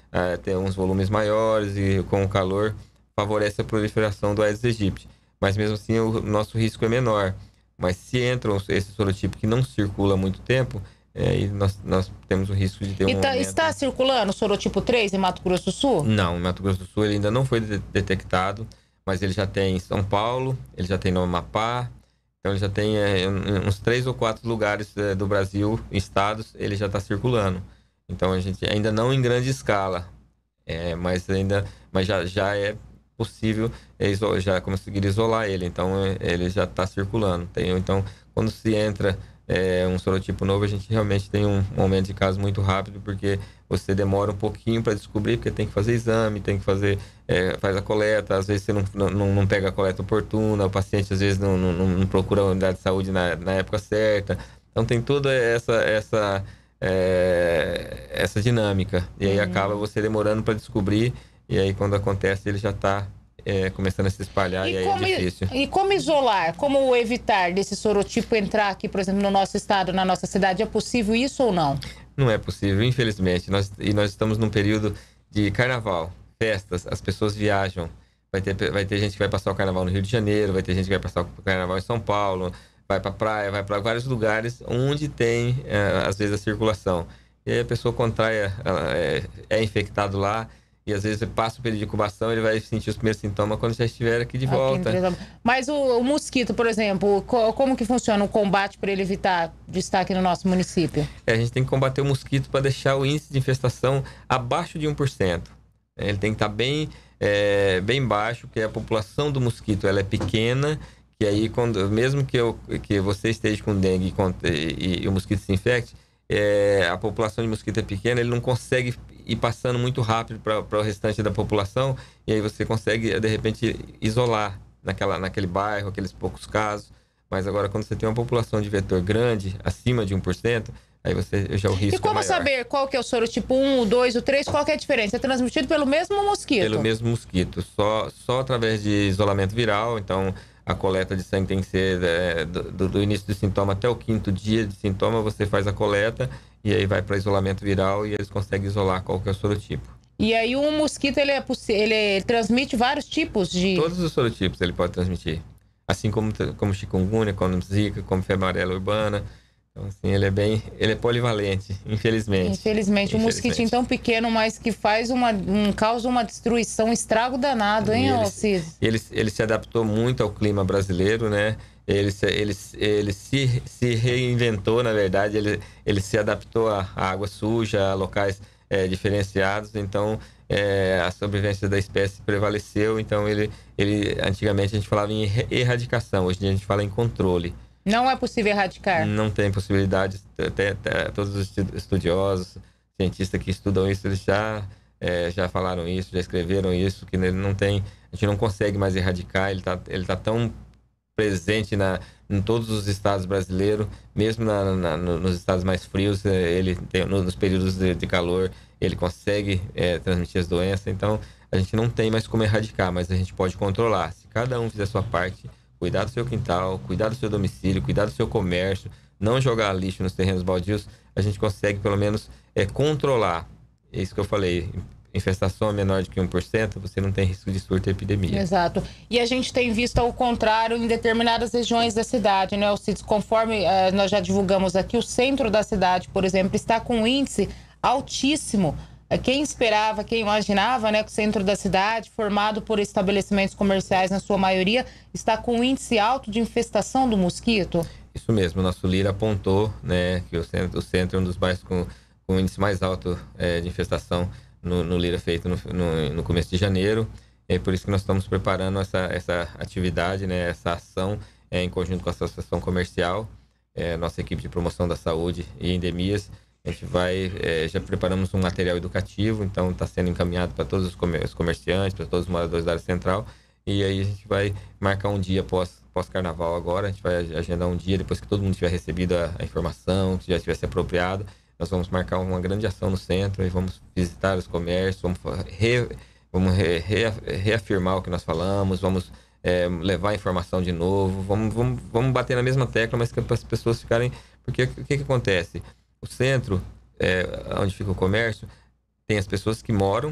uh, ter uns volumes maiores e com o calor favorece a proliferação do Aedes aegypti. Mas mesmo assim o nosso risco é menor. Mas se entra esse sorotipo que não circula há muito tempo, é, e nós, nós temos o risco de ter um Então, aumento. está circulando o sorotipo três em Mato Grosso do Sul? Não, em Mato Grosso do Sul ele ainda não foi de- detectado, mas ele já tem em São Paulo, ele já tem no Amapá, então ele já tem é, um- uns três ou quatro lugares é, do Brasil, estados, ele já está circulando. Então a gente ainda não em grande escala, é, mas ainda, mas já, já é possível é, iso- já conseguir isolar ele, então é, ele já está circulando. Tem, então quando se entra é, um sorotipo novo, a gente realmente tem um, um aumento de casos muito rápido, porque você demora um pouquinho para descobrir, porque tem que fazer exame, tem que fazer, é, faz a coleta, às vezes você não, não, não pega a coleta oportuna, o paciente às vezes não, não, não procura a unidade de saúde na, na época certa. Então tem toda essa, essa, é, essa dinâmica. E aí Uhum. acaba você demorando para descobrir, e aí quando acontece ele já está é, começando a se espalhar, e, aí como, é difícil. e como isolar? Como evitar desse sorotipo entrar aqui, por exemplo, no nosso estado, na nossa cidade? É possível isso ou não? Não é possível, infelizmente. Nós, e nós estamos num período de carnaval, festas, as pessoas viajam. Vai ter, vai ter gente que vai passar o carnaval no Rio de Janeiro, vai ter gente que vai passar o carnaval em São Paulo, vai para praia, vai para vários lugares onde tem, é, às vezes, a circulação. E aí a pessoa contrai, ela é, é infectado lá, e às vezes passa o período de incubação, ele vai sentir os primeiros sintomas quando já estiver aqui de Aqui em volta. Três Lagoas. Mas o, o mosquito, por exemplo, co- como que funciona o combate para ele evitar de estar aqui no nosso município? É, a gente tem que combater o mosquito para deixar o índice de infestação abaixo de um por cento. Ele tem que estar bem, é, bem baixo, porque a população do mosquito ela é pequena, que aí, quando, mesmo que, eu, que você esteja com dengue e, com- e- e o mosquito se infecte, é, a população de mosquito é pequena, ele não consegue ir passando muito rápido para o restante da população, e aí você consegue, de repente, isolar naquela, naquele bairro, aqueles poucos casos. Mas agora, quando você tem uma população de vetor grande, acima de um por cento, aí você já o risco E como é maior. saber qual que é o sorotipo um, o dois, o três? Qual que é a diferença? É transmitido pelo mesmo mosquito? Pelo mesmo mosquito, só, só através de isolamento viral. Então, a coleta de sangue tem que ser é, do, do início do sintoma até o quinto dia de sintoma, você faz a coleta e aí vai para isolamento viral e eles conseguem isolar qual que é o sorotipo. E aí o mosquito, ele, é possi- ele transmite vários tipos de... Todos os sorotipos ele pode transmitir. Assim como, como chikungunya, como zika, como febre amarela urbana. Então, assim, ele é bem... Ele é polivalente, infelizmente. Infelizmente, um mosquitinho tão pequeno, mas que faz uma... Um, causa uma destruição, um estrago danado, hein, E ele- Alcides? Ele, ele se adaptou muito ao clima brasileiro, né? Ele, se- ele, ele se, se reinventou, na verdade. Ele, ele se adaptou à à água suja, a locais é, diferenciados. Então, é, a sobrevivência da espécie prevaleceu. Então, ele, ele, antigamente a gente falava em erra- erradicação. Hoje em dia a gente fala em controle. Não é possível erradicar? Não tem possibilidade. Até, até todos os estu- estudiosos, cientistas que estudam isso, eles já, é, já falaram isso, já escreveram isso, que ele não tem, a gente não consegue mais erradicar. Ele está ele tá tão presente na, em todos os estados brasileiros, mesmo na, na, no- nos estados mais frios, é, ele tem, no- nos períodos de, de calor, ele consegue é, transmitir as doenças. Então, a gente não tem mais como erradicar, mas a gente pode controlar. Se cada um fizer a sua parte, cuidar do seu quintal, cuidar do seu domicílio, cuidar do seu comércio, não jogar lixo nos terrenos baldios, a gente consegue pelo menos é, controlar. É isso que eu falei. Infestação é menor de que um por cento, você não tem risco de surto e epidemia. Exato. E a gente tem visto ao contrário em determinadas regiões da cidade, né, Alcides? Conforme eh, nós já divulgamos aqui, o centro da cidade, por exemplo, está com um índice altíssimo. Eh, Quem esperava, quem imaginava, né, que o centro da cidade, formado por estabelecimentos comerciais na sua maioria, está com um índice alto de infestação do mosquito? Isso mesmo, o nosso Lira apontou, né, que o centro, o centro é um dos bairros com, com o índice mais alto é, de infestação no, no Lira feito no, no, no começo de janeiro. É por isso que nós estamos preparando essa, essa atividade, né, essa ação é, em conjunto com a Associação Comercial, é, nossa equipe de promoção da saúde e endemias. A gente vai, é, já preparamos um material educativo, então está sendo encaminhado para todos os, comer, os comerciantes, para todos os moradores da área central. E aí a gente vai marcar um dia pós, pós-carnaval agora, a gente vai agendar um dia depois que todo mundo tiver recebido a, a informação, que já tiver se apropriado. Nós vamos marcar uma grande ação no centro e vamos visitar os comércios, vamos, re, vamos re, re, reafirmar o que nós falamos, vamos é, levar a informação de novo, vamos, vamos, vamos bater na mesma tecla, mas que para as pessoas ficarem... Porque o que, que acontece? O centro, é, onde fica o comércio, Tem as pessoas que moram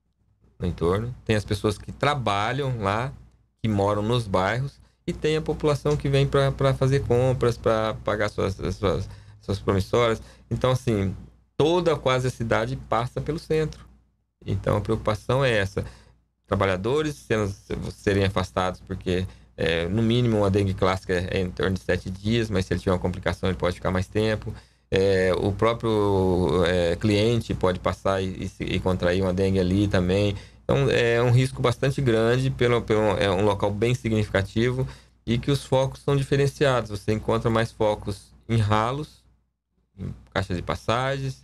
no entorno, tem as pessoas que trabalham lá, que moram nos bairros, e tem a população que vem para fazer compras, para pagar suas, suas, suas promissórias. Então, assim, toda quase a cidade passa pelo centro. Então, a preocupação é essa. Trabalhadores sendo, serem afastados, porque, é, no mínimo, uma dengue clássica é em torno de sete dias, mas se ele tiver uma complicação, ele pode ficar mais tempo. É, o próprio é, cliente pode passar e, e, e contrair uma dengue ali também. Então, é um risco bastante grande, pelo, pelo, é um local bem significativo, e que os focos são diferenciados. Você encontra mais focos em ralos, em caixas de passagens,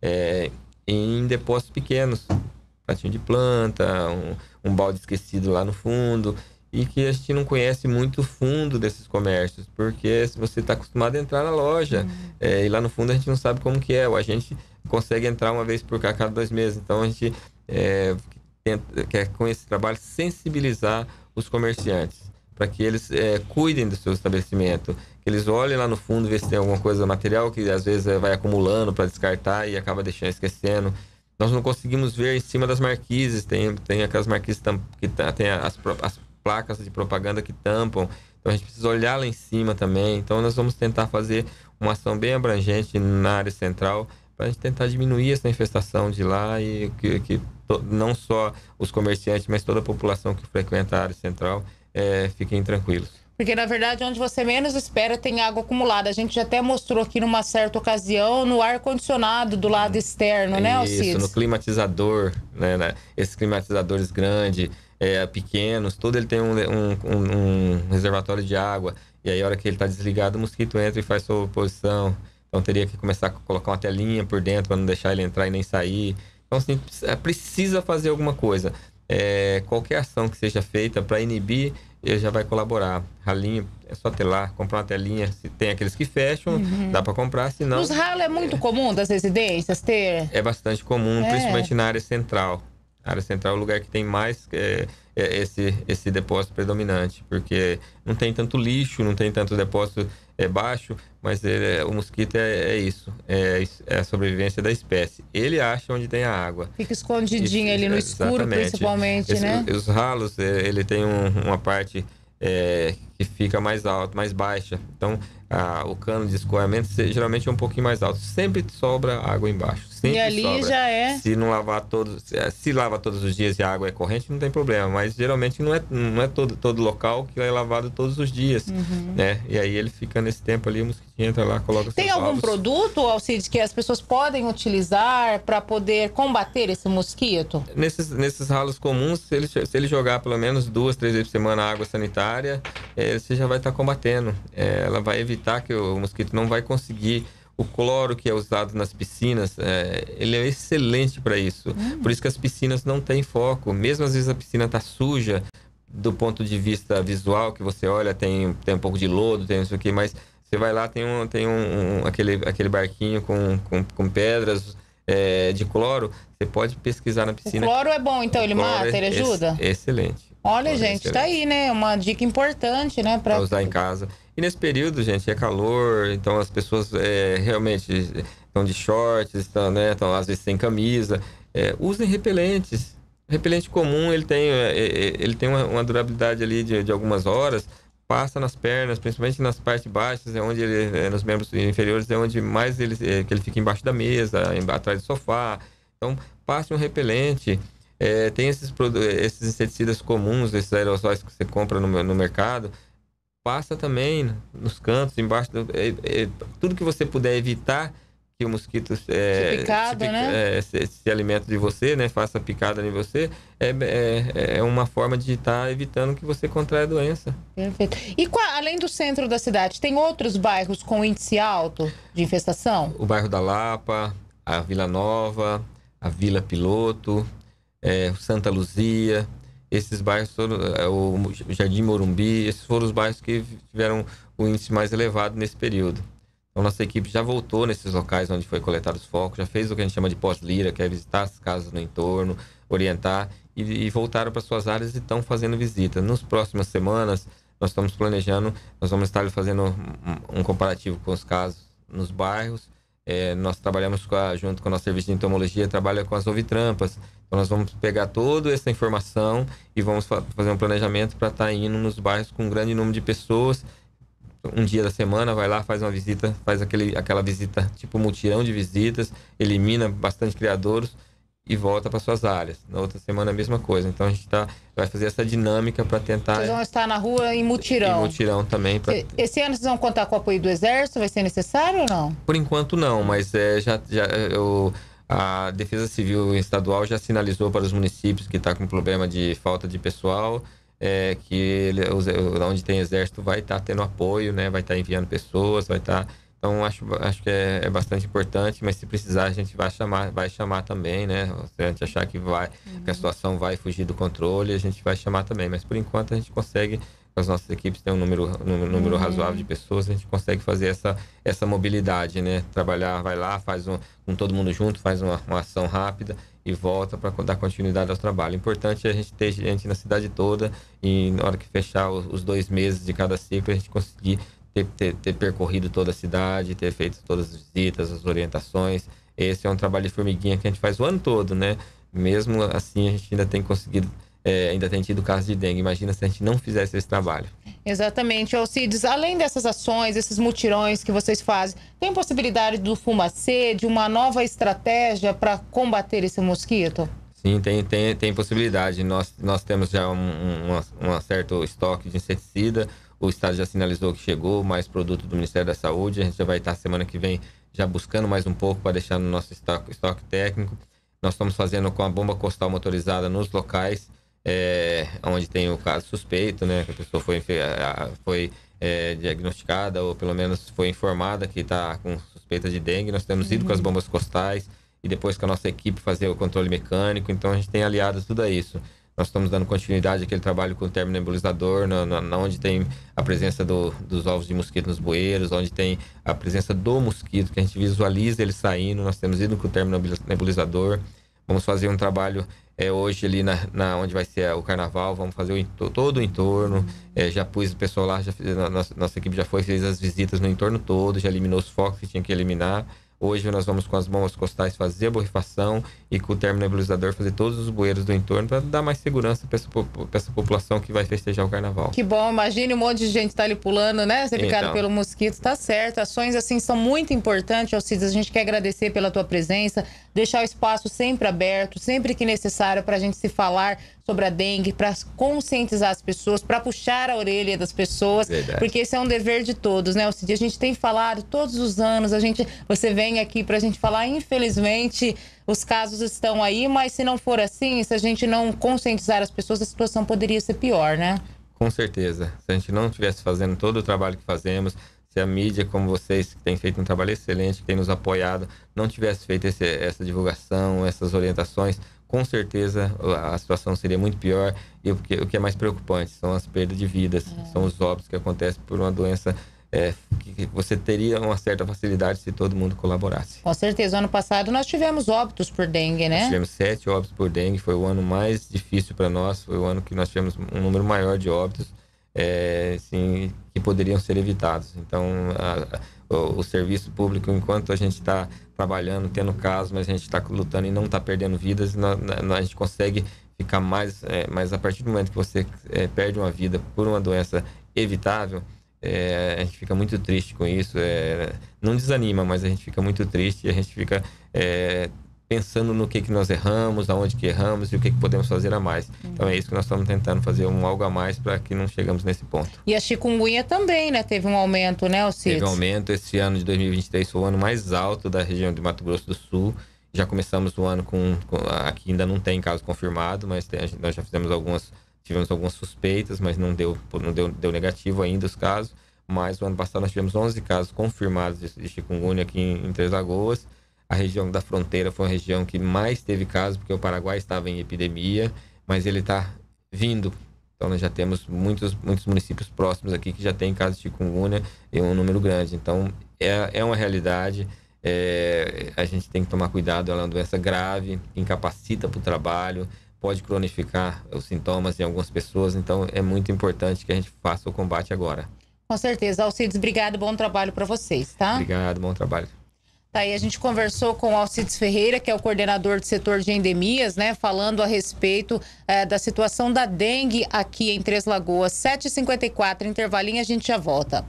é, em depósitos pequenos, pratinho de planta, um, um balde esquecido lá no fundo, e que a gente não conhece muito o fundo desses comércios, porque se você está acostumado a entrar na loja, uhum. é, e lá no fundo a gente não sabe como que é, ou a gente consegue entrar uma vez por cá, cada dois meses. Então a gente é, tenta, quer com esse trabalho sensibilizar os comerciantes, para que eles é, cuidem do seu estabelecimento, que eles olhem lá no fundo, ver se tem alguma coisa material que às vezes vai acumulando para descartar e acaba deixando, esquecendo. Nós não conseguimos ver em cima das marquises, tem, tem aquelas marquises que tem as, as placas de propaganda que tampam, então a gente precisa olhar lá em cima também. Então nós vamos tentar fazer uma ação bem abrangente na área central, para a gente tentar diminuir essa infestação de lá, e que, que to, não só os comerciantes, mas toda a população que frequenta a área central é, fiquem tranquilos. Porque, na verdade, onde você menos espera tem água acumulada. A gente já até mostrou aqui numa certa ocasião no ar-condicionado do lado externo, né, Alcides? Isso, no climatizador, né, né? Esses climatizadores grandes, é, pequenos, todo ele tem um, um, um, um reservatório de água. E aí, a hora que ele está desligado, o mosquito entra e faz sua oposição. Então, teria que começar a colocar uma telinha por dentro para não deixar ele entrar e nem sair. Então, assim, precisa fazer alguma coisa. É, qualquer ação que seja feita para inibir, ele já vai colaborar. Ralinho, é só ter lá, comprar uma telinha. Se tem aqueles que fecham, uhum. dá para comprar, senão... Nos ralos é muito é... comum das residências ter? É bastante comum, é. principalmente na área central. A área central é o lugar que tem mais é, é esse, esse depósito predominante, porque não tem tanto lixo, não tem tanto depósito é, baixo, mas ele, o mosquito é, é isso, é, é a sobrevivência da espécie. Ele acha onde tem a água. Fica escondidinho isso, ali no escuro, exatamente. Principalmente, Esse, né? Os ralos, ele tem um, uma parte é, que fica mais alta, mais baixa. Então, a, o cano de escoamento geralmente é um pouquinho mais alto. Sempre sobra água embaixo. Sempre e ali sobra. já é... Se não lavar todos... Se lava todos os dias e a água é corrente, não tem problema. Mas geralmente não é, não é todo, todo local que é lavado todos os dias. Uhum. Né? E aí ele fica nesse tempo ali, o mosquitinho entra lá, coloca Tem seus algum ovos. produto, Alcides, que as pessoas podem utilizar para poder combater esse mosquito? Nesses, nesses ralos comuns, se ele, se ele jogar pelo menos duas, três vezes por semana água sanitária, é, você já vai estar tá combatendo. É, ela vai evitar que o mosquito não vai conseguir. O cloro que é usado nas piscinas, é, ele é excelente para isso. Hum. Por isso que as piscinas não têm foco. Mesmo às vezes a piscina está suja, do ponto de vista visual, que você olha, tem, tem um pouco de lodo, tem não sei o que, mas você vai lá, tem, um, tem um, um, aquele, aquele barquinho com, com, com pedras é, de cloro, você pode pesquisar na piscina. O cloro é bom, então, ele mata, ele ajuda? É excelente. Olha, gente, excelente. Tá aí, né? Uma dica importante, né? Pra... pra usar em casa. E nesse período, gente, é calor, então as pessoas é, realmente estão de shorts, estão, né, estão às vezes sem camisa. É, usem repelentes. Repelente comum, ele tem, ele tem uma, uma durabilidade ali de, de algumas horas, passa nas pernas, principalmente nas partes baixas, é onde ele, é, nos membros inferiores, é onde mais ele, é, que ele fica embaixo da mesa, atrás do sofá. Então, passe um repelente. É, tem esses, esses inseticidas comuns, esses aerossóis que você compra no, no mercado, passa também nos cantos, embaixo, do, é, é, tudo que você puder evitar que o mosquito é, picado, se, né? é, se, se alimenta de você, né? Faça picada em você, é, é, é uma forma de estar tá evitando que você contraia a doença. Perfeito. E qual, além do centro da cidade, tem outros bairros com índice alto de infestação? O bairro da Lapa, a Vila Nova, a Vila Piloto, é, Santa Luzia, esses bairros foram, é, o Jardim Morumbi, esses foram os bairros que tiveram o índice mais elevado nesse período. Então, nossa equipe já voltou nesses locais onde foi coletado os focos, já fez o que a gente chama de pós-lira, que é visitar as casas no entorno, orientar, e, e voltaram para suas áreas e estão fazendo visita. Nas próximas semanas, nós estamos planejando, nós vamos estar fazendo um, um comparativo com os casos nos bairros, É, nós trabalhamos com a, junto com o nosso serviço de entomologia, trabalha com as ovitrampas. Então nós vamos pegar toda essa informação e vamos fa fazer um planejamento para estar tá indo nos bairros com um grande número de pessoas. Um dia da semana vai lá, faz uma visita, faz aquele, aquela visita tipo mutirão de visitas, elimina bastante criadouros e volta para suas áreas. Na outra semana a mesma coisa. Então a gente tá, vai fazer essa dinâmica para tentar... Vocês vão estar na rua em mutirão. Em mutirão também. Pra... Esse ano vocês vão contar com o apoio do Exército? Vai ser necessário ou não? Por enquanto não, mas é, já, já, eu, a Defesa Civil Estadual já sinalizou para os municípios que está com problema de falta de pessoal, é, que ele, onde tem Exército vai estar tá tendo apoio, né? Vai estar tá enviando pessoas, vai estar... Tá... Então, acho, acho que é, é bastante importante, mas se precisar, a gente vai chamar, vai chamar também, né? Se a gente achar que, vai, uhum. que a situação vai fugir do controle, a gente vai chamar também. Mas, por enquanto, a gente consegue, as nossas equipes têm um número, um número uhum. razoável de pessoas, a gente consegue fazer essa, essa mobilidade, né? Trabalhar, vai lá, faz um, com todo mundo junto, faz uma, uma ação rápida e volta para dar continuidade ao trabalho. O importante é a gente ter gente na cidade toda e, na hora que fechar os, os dois meses de cada ciclo, a gente conseguir Ter, ter, ter percorrido toda a cidade, ter feito todas as visitas, as orientações. Esse é um trabalho de formiguinha que a gente faz o ano todo, né? Mesmo assim, a gente ainda tem conseguido, é, ainda tem tido casos de dengue. Imagina se a gente não fizesse esse trabalho. Exatamente. Alcides, além dessas ações, esses mutirões que vocês fazem, tem possibilidade do fumacê, de uma nova estratégia para combater esse mosquito? Sim, tem, tem, tem possibilidade. Nós, nós temos já um, um, um certo estoque de inseticida. O Estado já sinalizou que chegou mais produto do Ministério da Saúde. A gente já vai estar semana que vem já buscando mais um pouco para deixar no nosso estoque, estoque técnico. Nós estamos fazendo com a bomba costal motorizada nos locais é, onde tem o caso suspeito, né? Que a pessoa foi, foi é, diagnosticada ou pelo menos foi informada que está com suspeita de dengue. Nós temos ido uhum. com as bombas costais e depois com a nossa equipe fazer o controle mecânico. Então a gente tem aliado tudo a isso. Nós estamos dando continuidade àquele trabalho com o termonebulizador, na, na, na onde tem a presença do, dos ovos de mosquito nos bueiros, onde tem a presença do mosquito, que a gente visualiza ele saindo. Nós temos ido com o termonebulizador. Vamos fazer um trabalho é, hoje ali na, na onde vai ser o carnaval, vamos fazer o, todo o entorno. É, já pus o pessoal lá, já, a nossa, nossa equipe já foi, fez as visitas no entorno todo, já eliminou os focos que tinha que eliminar. Hoje nós vamos com as bombas costais fazer a borrifação e com o termonebulizador fazer todos os bueiros do entorno para dar mais segurança para essa, essa população que vai festejar o carnaval. Que bom, imagine um monte de gente tá ali pulando, né? Ser picado então. pelo mosquito, tá certo. Ações assim são muito importantes, Alcides. A gente quer agradecer pela tua presença, deixar o espaço sempre aberto, sempre que necessário para a gente se falar sobre a dengue, para conscientizar as pessoas, para puxar a orelha das pessoas, Verdade. porque esse é um dever de todos, né, Alcides? A gente tem falado todos os anos, a gente, você vem aqui para a gente falar, infelizmente os casos estão aí, mas se não for assim, se a gente não conscientizar as pessoas, a situação poderia ser pior, né? Com certeza. Se a gente não estivesse fazendo todo o trabalho que fazemos, se a mídia, como vocês, que têm feito um trabalho excelente, que tem nos apoiado, não tivesse feito esse, essa divulgação, essas orientações, com certeza a situação seria muito pior. E o que, o que é mais preocupante são as perdas de vidas, é. são os óbitos que acontecem por uma doença é, que você teria uma certa facilidade se todo mundo colaborasse. Com certeza. Ano passado nós tivemos óbitos por dengue, né? Nós tivemos sete óbitos por dengue, foi o ano mais difícil para nós, foi o ano que nós tivemos um número maior de óbitos, é, assim, que poderiam ser evitados. Então, a, a, o, o serviço público, enquanto a gente está trabalhando, tendo casos, mas a gente está lutando e não está perdendo vidas, nós, nós, a gente consegue ficar mais... É, mas a partir do momento que você é, perde uma vida por uma doença evitável, é, a gente fica muito triste com isso. É, não desanima, mas a gente fica muito triste e a gente fica... É, pensando no que, que nós erramos, aonde que erramos e o que, que podemos fazer a mais. Uhum. Então é isso que nós estamos tentando fazer, um algo a mais para que não chegamos nesse ponto. E a chikungunya também, né? Teve um aumento, né, Alcides? Teve um aumento. Esse ano de dois mil e vinte e três foi o ano mais alto da região de Mato Grosso do Sul. Já começamos o ano com... com aqui ainda não tem caso confirmado, mas tem, nós já fizemos algumas... Tivemos algumas suspeitas, mas não deu, não deu, deu negativo ainda os casos. Mas o ano passado nós tivemos onze casos confirmados de, de chikungunya aqui em, em Três Lagoas. A região da fronteira foi uma região que mais teve casos, porque o Paraguai estava em epidemia, mas ele está vindo. Então, nós já temos muitos, muitos municípios próximos aqui que já tem casos de chikungunya e um número grande. Então, é, é uma realidade. É, a gente tem que tomar cuidado, ela é uma doença grave, incapacita para o trabalho, pode cronificar os sintomas em algumas pessoas. Então, é muito importante que a gente faça o combate agora. Com certeza. Alcides, obrigado, bom trabalho para vocês, tá? Obrigado, bom trabalho. Tá, e a gente conversou com o Alcides Ferreira, que é o coordenador do setor de endemias, né? Falando a respeito é, da situação da dengue aqui em Três Lagoas. sete e cinquenta e quatro, intervalinho, a gente já volta.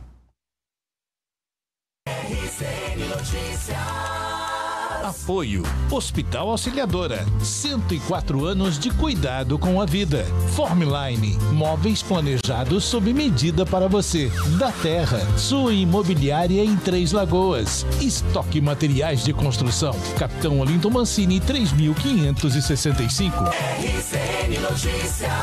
R C N Notícias. Apoio Hospital Auxiliadora, cento e quatro anos de cuidado com a vida. Formline, móveis planejados sob medida para você. Da Terra, sua imobiliária em Três Lagoas. Estoque Materiais de Construção, Capitão Olinto Mancini, três mil quinhentos e sessenta e cinco. R C N Notícias.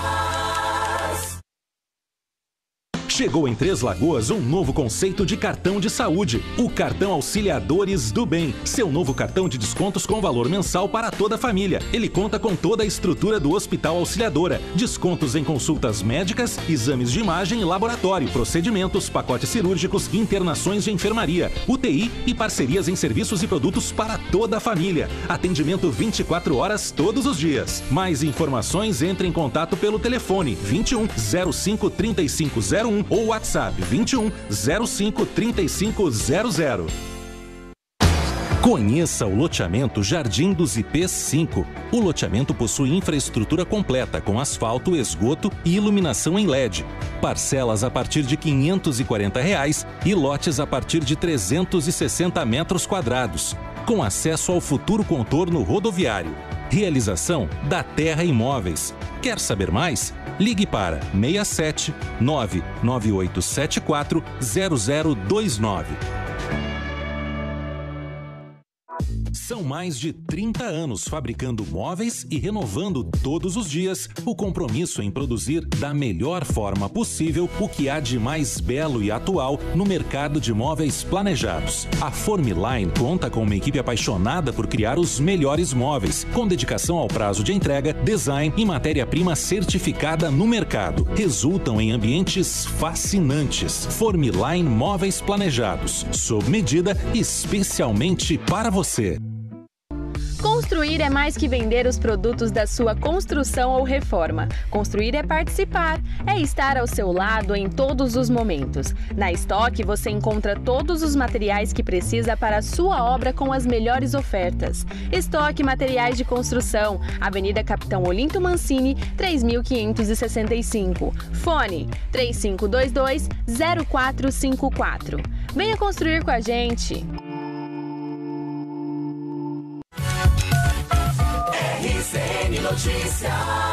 Chegou em Três Lagoas um novo conceito de cartão de saúde, o cartão Auxiliadores do Bem. Seu novo cartão de descontos com valor mensal para toda a família. Ele conta com toda a estrutura do Hospital Auxiliadora. Descontos em consultas médicas, exames de imagem e laboratório, procedimentos, pacotes cirúrgicos, internações de enfermaria, U T I e parcerias em serviços e produtos para toda a família. Atendimento vinte e quatro horas todos os dias. Mais informações, entre em contato pelo telefone vinte e um, zero cinco, trinta e cinco zero um ou WhatsApp vinte e um, zero cinco, trinta e cinco zero zero. Conheça o loteamento Jardim dos I Ps cinco. O loteamento possui infraestrutura completa com asfalto, esgoto e iluminação em L E D. Parcelas a partir de quinhentos e quarenta reais e lotes a partir de trezentos e sessenta metros quadrados, com acesso ao futuro contorno rodoviário. Realização da Terra Imóveis. Quer saber mais? Ligue para seis sete nove nove oito sete quatro zero zero dois nove. São mais de trinta anos fabricando móveis e renovando todos os dias o compromisso em produzir da melhor forma possível o que há de mais belo e atual no mercado de móveis planejados. A Formline conta com uma equipe apaixonada por criar os melhores móveis, com dedicação ao prazo de entrega, design e matéria-prima certificada no mercado. Resultam em ambientes fascinantes. Formline Móveis Planejados, sob medida especialmente para você. Construir é mais que vender os produtos da sua construção ou reforma. Construir é participar, é estar ao seu lado em todos os momentos. Na Estoque você encontra todos os materiais que precisa para a sua obra com as melhores ofertas. Estoque Materiais de Construção, Avenida Capitão Olinto Mancini, três mil quinhentos e sessenta e cinco. Fone três cinco dois dois, zero quatro cinco quatro. Venha construir com a gente! R C N Notícias.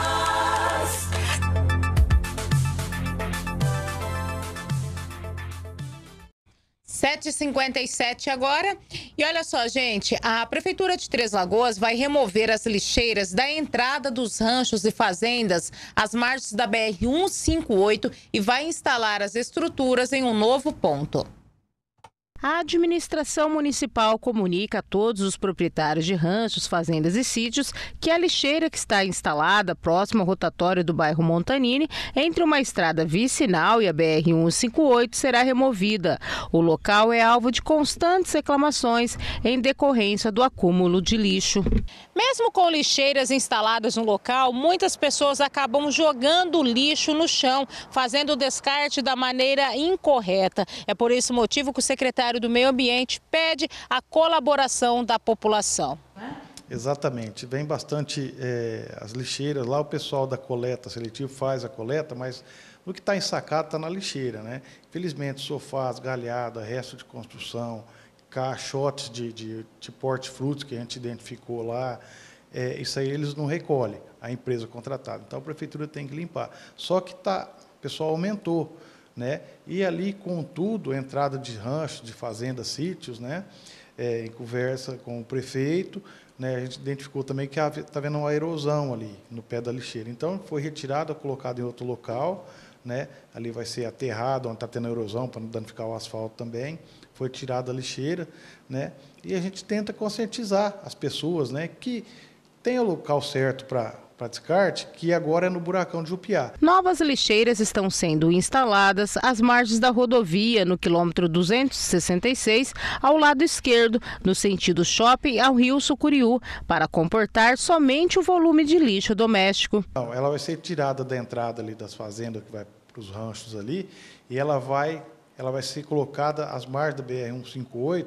sete e cinquenta e sete agora. E olha só, gente, a Prefeitura de Três Lagoas vai remover as lixeiras da entrada dos ranchos e fazendas às margens da B R cento e cinquenta e oito e vai instalar as estruturas em um novo ponto. A administração municipal comunica a todos os proprietários de ranchos, fazendas e sítios que a lixeira que está instalada próximo ao rotatório do bairro Montanini, entre uma estrada vicinal e a B R cento e cinquenta e oito, será removida. O local é alvo de constantes reclamações em decorrência do acúmulo de lixo. Mesmo com lixeiras instaladas no local, muitas pessoas acabam jogando lixo no chão, fazendo o descarte da maneira incorreta. É por esse motivo que o secretário do Meio Ambiente pede a colaboração da população. Exatamente, vem bastante é, as lixeiras, lá o pessoal da coleta seletiva faz a coleta, mas o que está ensacado está na lixeira, né? Infelizmente, sofás, galhada, resto de construção, caixotes de, de, de porte-frutos que a gente identificou lá, é, isso aí eles não recolhem, a empresa contratada. Então, a prefeitura tem que limpar. Só que tá, o pessoal aumentou, né? E ali, contudo, a entrada de ranchos, de fazendas, sítios, né? É, em conversa com o prefeito, né? A gente identificou também que está havendo uma erosão ali no pé da lixeira. Então, foi retirada, colocada em outro local, né? Ali vai ser aterrado, onde está tendo erosão, para não danificar o asfalto também. Foi tirada a lixeira, né? E a gente tenta conscientizar as pessoas, né? Que tem o local certo para para descarte, que agora é no buracão de Jupiá. Novas lixeiras estão sendo instaladas às margens da rodovia, no quilômetro duzentos e sessenta e seis, ao lado esquerdo, no sentido shopping ao Rio Sucuriú, para comportar somente o volume de lixo doméstico. Não, ela vai ser tirada da entrada ali das fazendas, que vai para os ranchos ali, e ela vai, ela vai ser colocada às margens da B R cento e cinquenta e oito,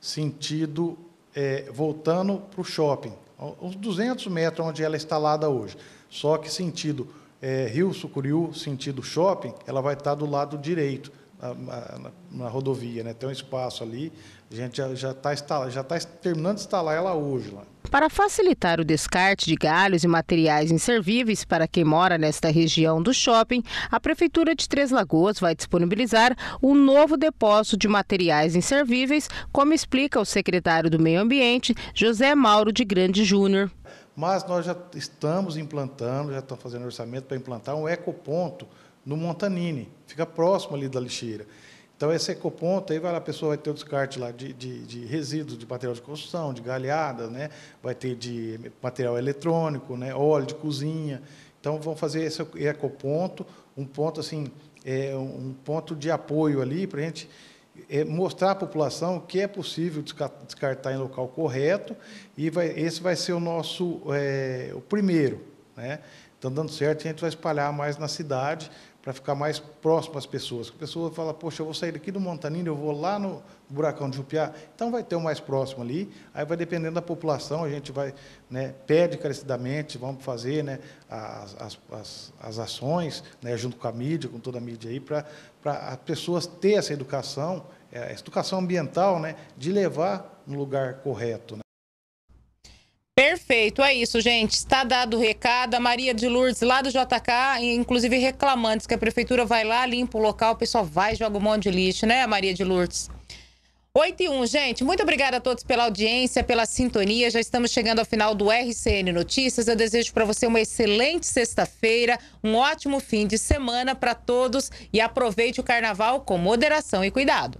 sentido é, voltando para o shopping, uns duzentos metros onde ela é instalada hoje. Só que sentido é, Rio Sucuriú, sentido shopping, ela vai estar do lado direito, na, na, na rodovia, né? Tem um espaço ali, a gente já está já tá terminando de instalar ela hoje lá. Para facilitar o descarte de galhos e materiais inservíveis para quem mora nesta região do shopping, a Prefeitura de Três Lagoas vai disponibilizar um novo depósito de materiais inservíveis, como explica o secretário do Meio Ambiente, José Mauro de Grande Júnior. Mas nós já estamos implantando, já estamos fazendo orçamento para implantar um ecoponto no Montanini, fica próximo ali da lixeira. Então, esse ecoponto, aí vai lá, a pessoa vai ter o descarte lá de, de, de resíduos de material de construção, de galhada, né? Vai ter de material eletrônico, né? Óleo de cozinha. Então, vão fazer esse ecoponto, um ponto assim, é, um ponto de apoio ali para a gente é, mostrar à população que é possível descartar em local correto, e vai, esse vai ser o nosso é, o primeiro, né? Então, dando certo, a gente vai espalhar mais na cidade, para ficar mais próximo às pessoas. A pessoa fala, poxa, eu vou sair daqui do Montanini, eu vou lá no Buracão de Jupiá, então vai ter o mais próximo ali, aí vai dependendo da população, a gente vai, né, pede encarecidamente, vamos fazer, né, as, as, as, as ações, né, junto com a mídia, com toda a mídia aí, para as pessoas terem essa educação, essa educação ambiental, né, de levar no lugar correto, né. Perfeito, é isso, gente. Está dado o recado. A Maria de Lourdes, lá do J K, inclusive reclamando que a prefeitura vai lá, limpa o local, o pessoal vai e joga um monte de lixo, né, Maria de Lourdes? oito e um, gente. Muito obrigada a todos pela audiência, pela sintonia. Já estamos chegando ao final do R C N Notícias. Eu desejo para você uma excelente sexta-feira, um ótimo fim de semana para todos e aproveite o carnaval com moderação e cuidado.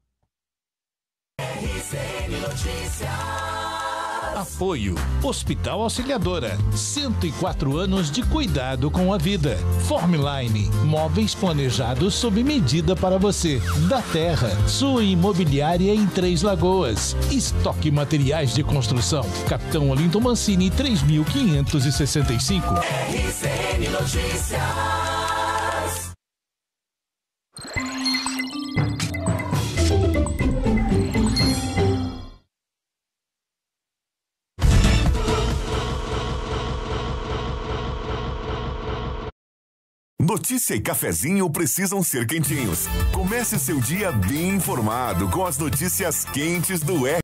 R C N Notícias. Apoio Hospital Auxiliadora, cento e quatro anos de cuidado com a vida. Formline, móveis planejados sob medida para você. Da Terra, sua imobiliária em Três Lagoas. Estoque materiais de construção. Capitão Olinto Mancini, três mil quinhentos e sessenta e cinco. R C N Notícias. Notícia e cafezinho precisam ser quentinhos. Comece seu dia bem informado com as notícias quentes do R.